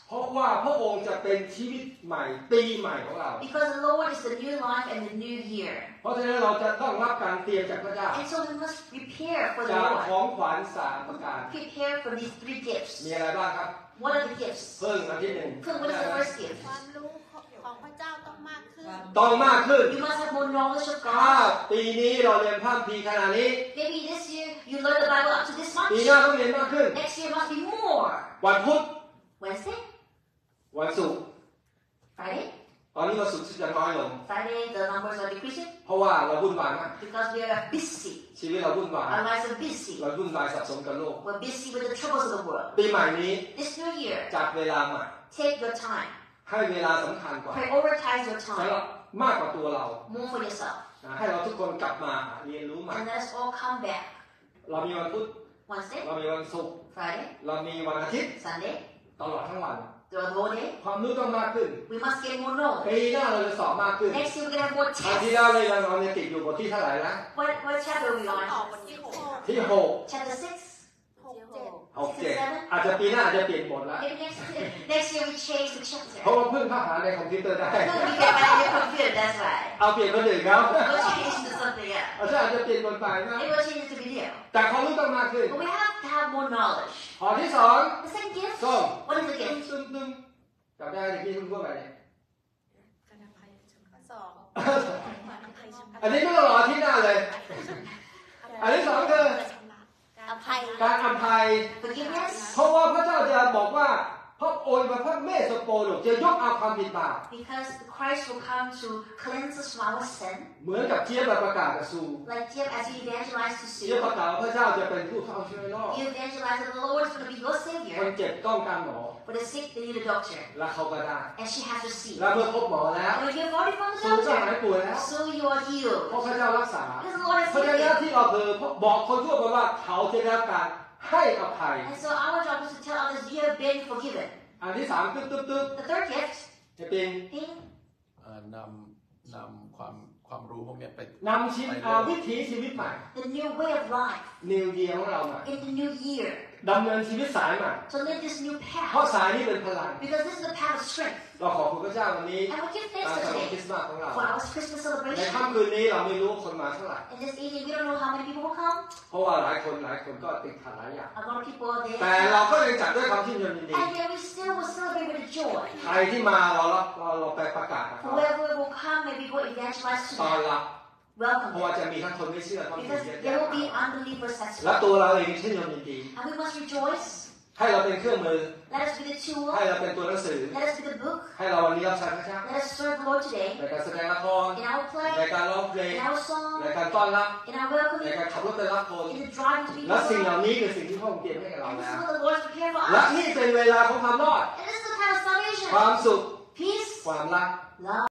เพราะว่าพระองค์จะเป็นชีวิตใหม่ปีใหม่ของเรา Because the Lord is the new life and the new year. เพราะฉะนั้นเราจะต้องรับการเตรียมจากพระเจ้า And so we must prepare for the จากขอ Lord. งขวัญสามประการ Prepare for these three มี gifts. อะไรบ้างครับ What are the gifts? เพิ่งอันที่หนึ่ง First, what is the first gift? ความรู้ของพระเจ้าต้องมากขึ้นต้องมากขึ้น You must have more knowledge of ถ้า God. ปีนี้เราเรียนพระคัมภีร์ขนาดนี้ Maybe this year you learn the Bible up to this ปี much. หน้าต้องเรียนมากขึ้น Next year must be more. วันพุธ Wednesday, วันศุกร์ Friday. ตอนนี้วันศุกร์จะน้อยลง Friday, the numbers are decreasing เพราะว่าเราวุ่นวายมาก because we are busy. ชีวิตเราวุ่นวาย Our lives are busy. เราวุ่นวายสับสนกับโลก We're busy with the troubles of the world. ปีใหม่นี้ This new year, จัดเวลาใหม่ take your time. ให้เวลาสำคัญกว่า Prioritize your สำหรับ time มากกว่าตัวเรา more for yourself. นะให้เราทุกคนกลับมาเรียนรู้ใหม่ And let us all come back. เรามีวันพุธ Wednesday, เรามีวันศุกร์ Friday, เรามีวันอาทิตย์ Sunday, ตลอดทั้งวัน the whole day. ความรู้ต้องมากขึ้น We must get more knowledge. ปีหน้าเราจะสอบมากขึ้น Next year we're gonna have more คราวที่แล้ว tests. เรายังเราเนี่ยติดอยู่บทที่เท่าไหร่นะ What what chapter are we ต่อ on? วันที่หกที่หก Chapter six. หกเจ็ดหกเจ็ดอาจจะปีหน้าอาจจะเปลี่ยนบทแล้ว Maybe next year, next year we change the เพราะ chapter. ว่าเพิ่งเข้าหาในคอมพิวเตอร์ได้ Because we get by your computer, that's right. เอาเปลี่ยนคนอื่นเขา We'll change to something else. อาจจะอาจจะเปลี่ยนบทบาทนะ Maybe we'll change it to video. แต่ความรู้ต้องมากขึ้น But we have to have more knowledge. ข้อที่สอง The second gift. ส้ม What is the ตึ้ม gift? ตึ้มตึ้มจำได้ที่พี่คุณพูดไปเนี่ยข้อสองอันนี้ไม่ต้องรอที่หน้าเลย อันที่สองคืออภัยการอภัย Forgiveness. เพราะว่าพระเจ้าจะบอกว่าพระโอนพระเมสสโปโดจะยกเอาความผิดบาป Because Christ will come to cleanse us from our sin. เหมือนกับเจี๊ยบประกาศกับซู Like Jim, as he evangelized to เจี๊ยบ Sue. ประกาศว่าพระเจ้าจะเป็นผู้เข้าช่วยโลก You evangelized that the Lord is going to be your คน Savior. เจ็บต้องการหมอ For the sick, they need a doctor. และเขาก็ได้ And she has received. และเมื่อพบหมอแล้ว And when you've already found ซู the ก็หาย doctor, ป่วยแล้ว so you are เพราะ healed. พระเจ้ารักษา Because the Lord เพราะ has ฉะนั้น healed ที่เราคือบอกคนทั่วไปว่าเขาจะได้รับการให้อภัย you. And so our job is to tell others you have been forgiven. อันที่สามตึ๊บตึ๊บตึ๊บ The third gift, จะเป็น being เอ่อนำนำความความรู้พวกเนี้ยไปนำชีวิตอ่าวิถีชีวิตใหม่ the new way of life New Year ของเราใหม่ in the new year. ดำเนินชีวิตสายใหม่ To live this new เพราะ path. สายนี้เป็นพลัง Because this is the path of strength. เราขอบคุณพระเจ้าวันนี้ And we give การ thanks ฉลองคริ today สต์มาสของเรา for our Christmas ใน celebration. ค่ำคืนนี้เราไม่รู้คนมาเท่าไหร่ In this evening, we don't know how many people will come. เพราะว่าหลายคนหลายคนก็ติดขัดหลายอย่าง A lot of people are แต่ there. เราก็ยังจัดด้วยความชื่นชมยินดี And yet we still will celebrate with joy. ใครที่มาเรารับเราเราไปประกาศกับเขา Whoever will come, may we go evangelize to ต้อน them. รับ เพ Welcome ราะว่า them. จะมีทั้งคนไม่เชื่อทั้งคน Because เชื่อ there will be unbelievers as และ well. ตัวเราเองชื่นชมยินดี And we must rejoice. ให้เราเป็นเครื่องมือ Let us be the tool. ให้เราเป็นตัวหนังสือ Let us be the book. ให้เราวันนี้รับใช้พระเจ้า Let us serve the Lord today. ในการแสดงละคร In our ใน play, การร้องเพลง in our song, ในการต้อนรับ in our ใน welcoming, การขับรถไปรับคน in the driving to และ people. สิ่งเหล่านี้คือสิ่งที่พระองค์เตรียมให้กับเรา And this แล้ว is what the Lord has prepared for และ us. นี่เป็นเวลาของความรอด And this is the time of ความ salvation. สุข Peace, ความรัก love.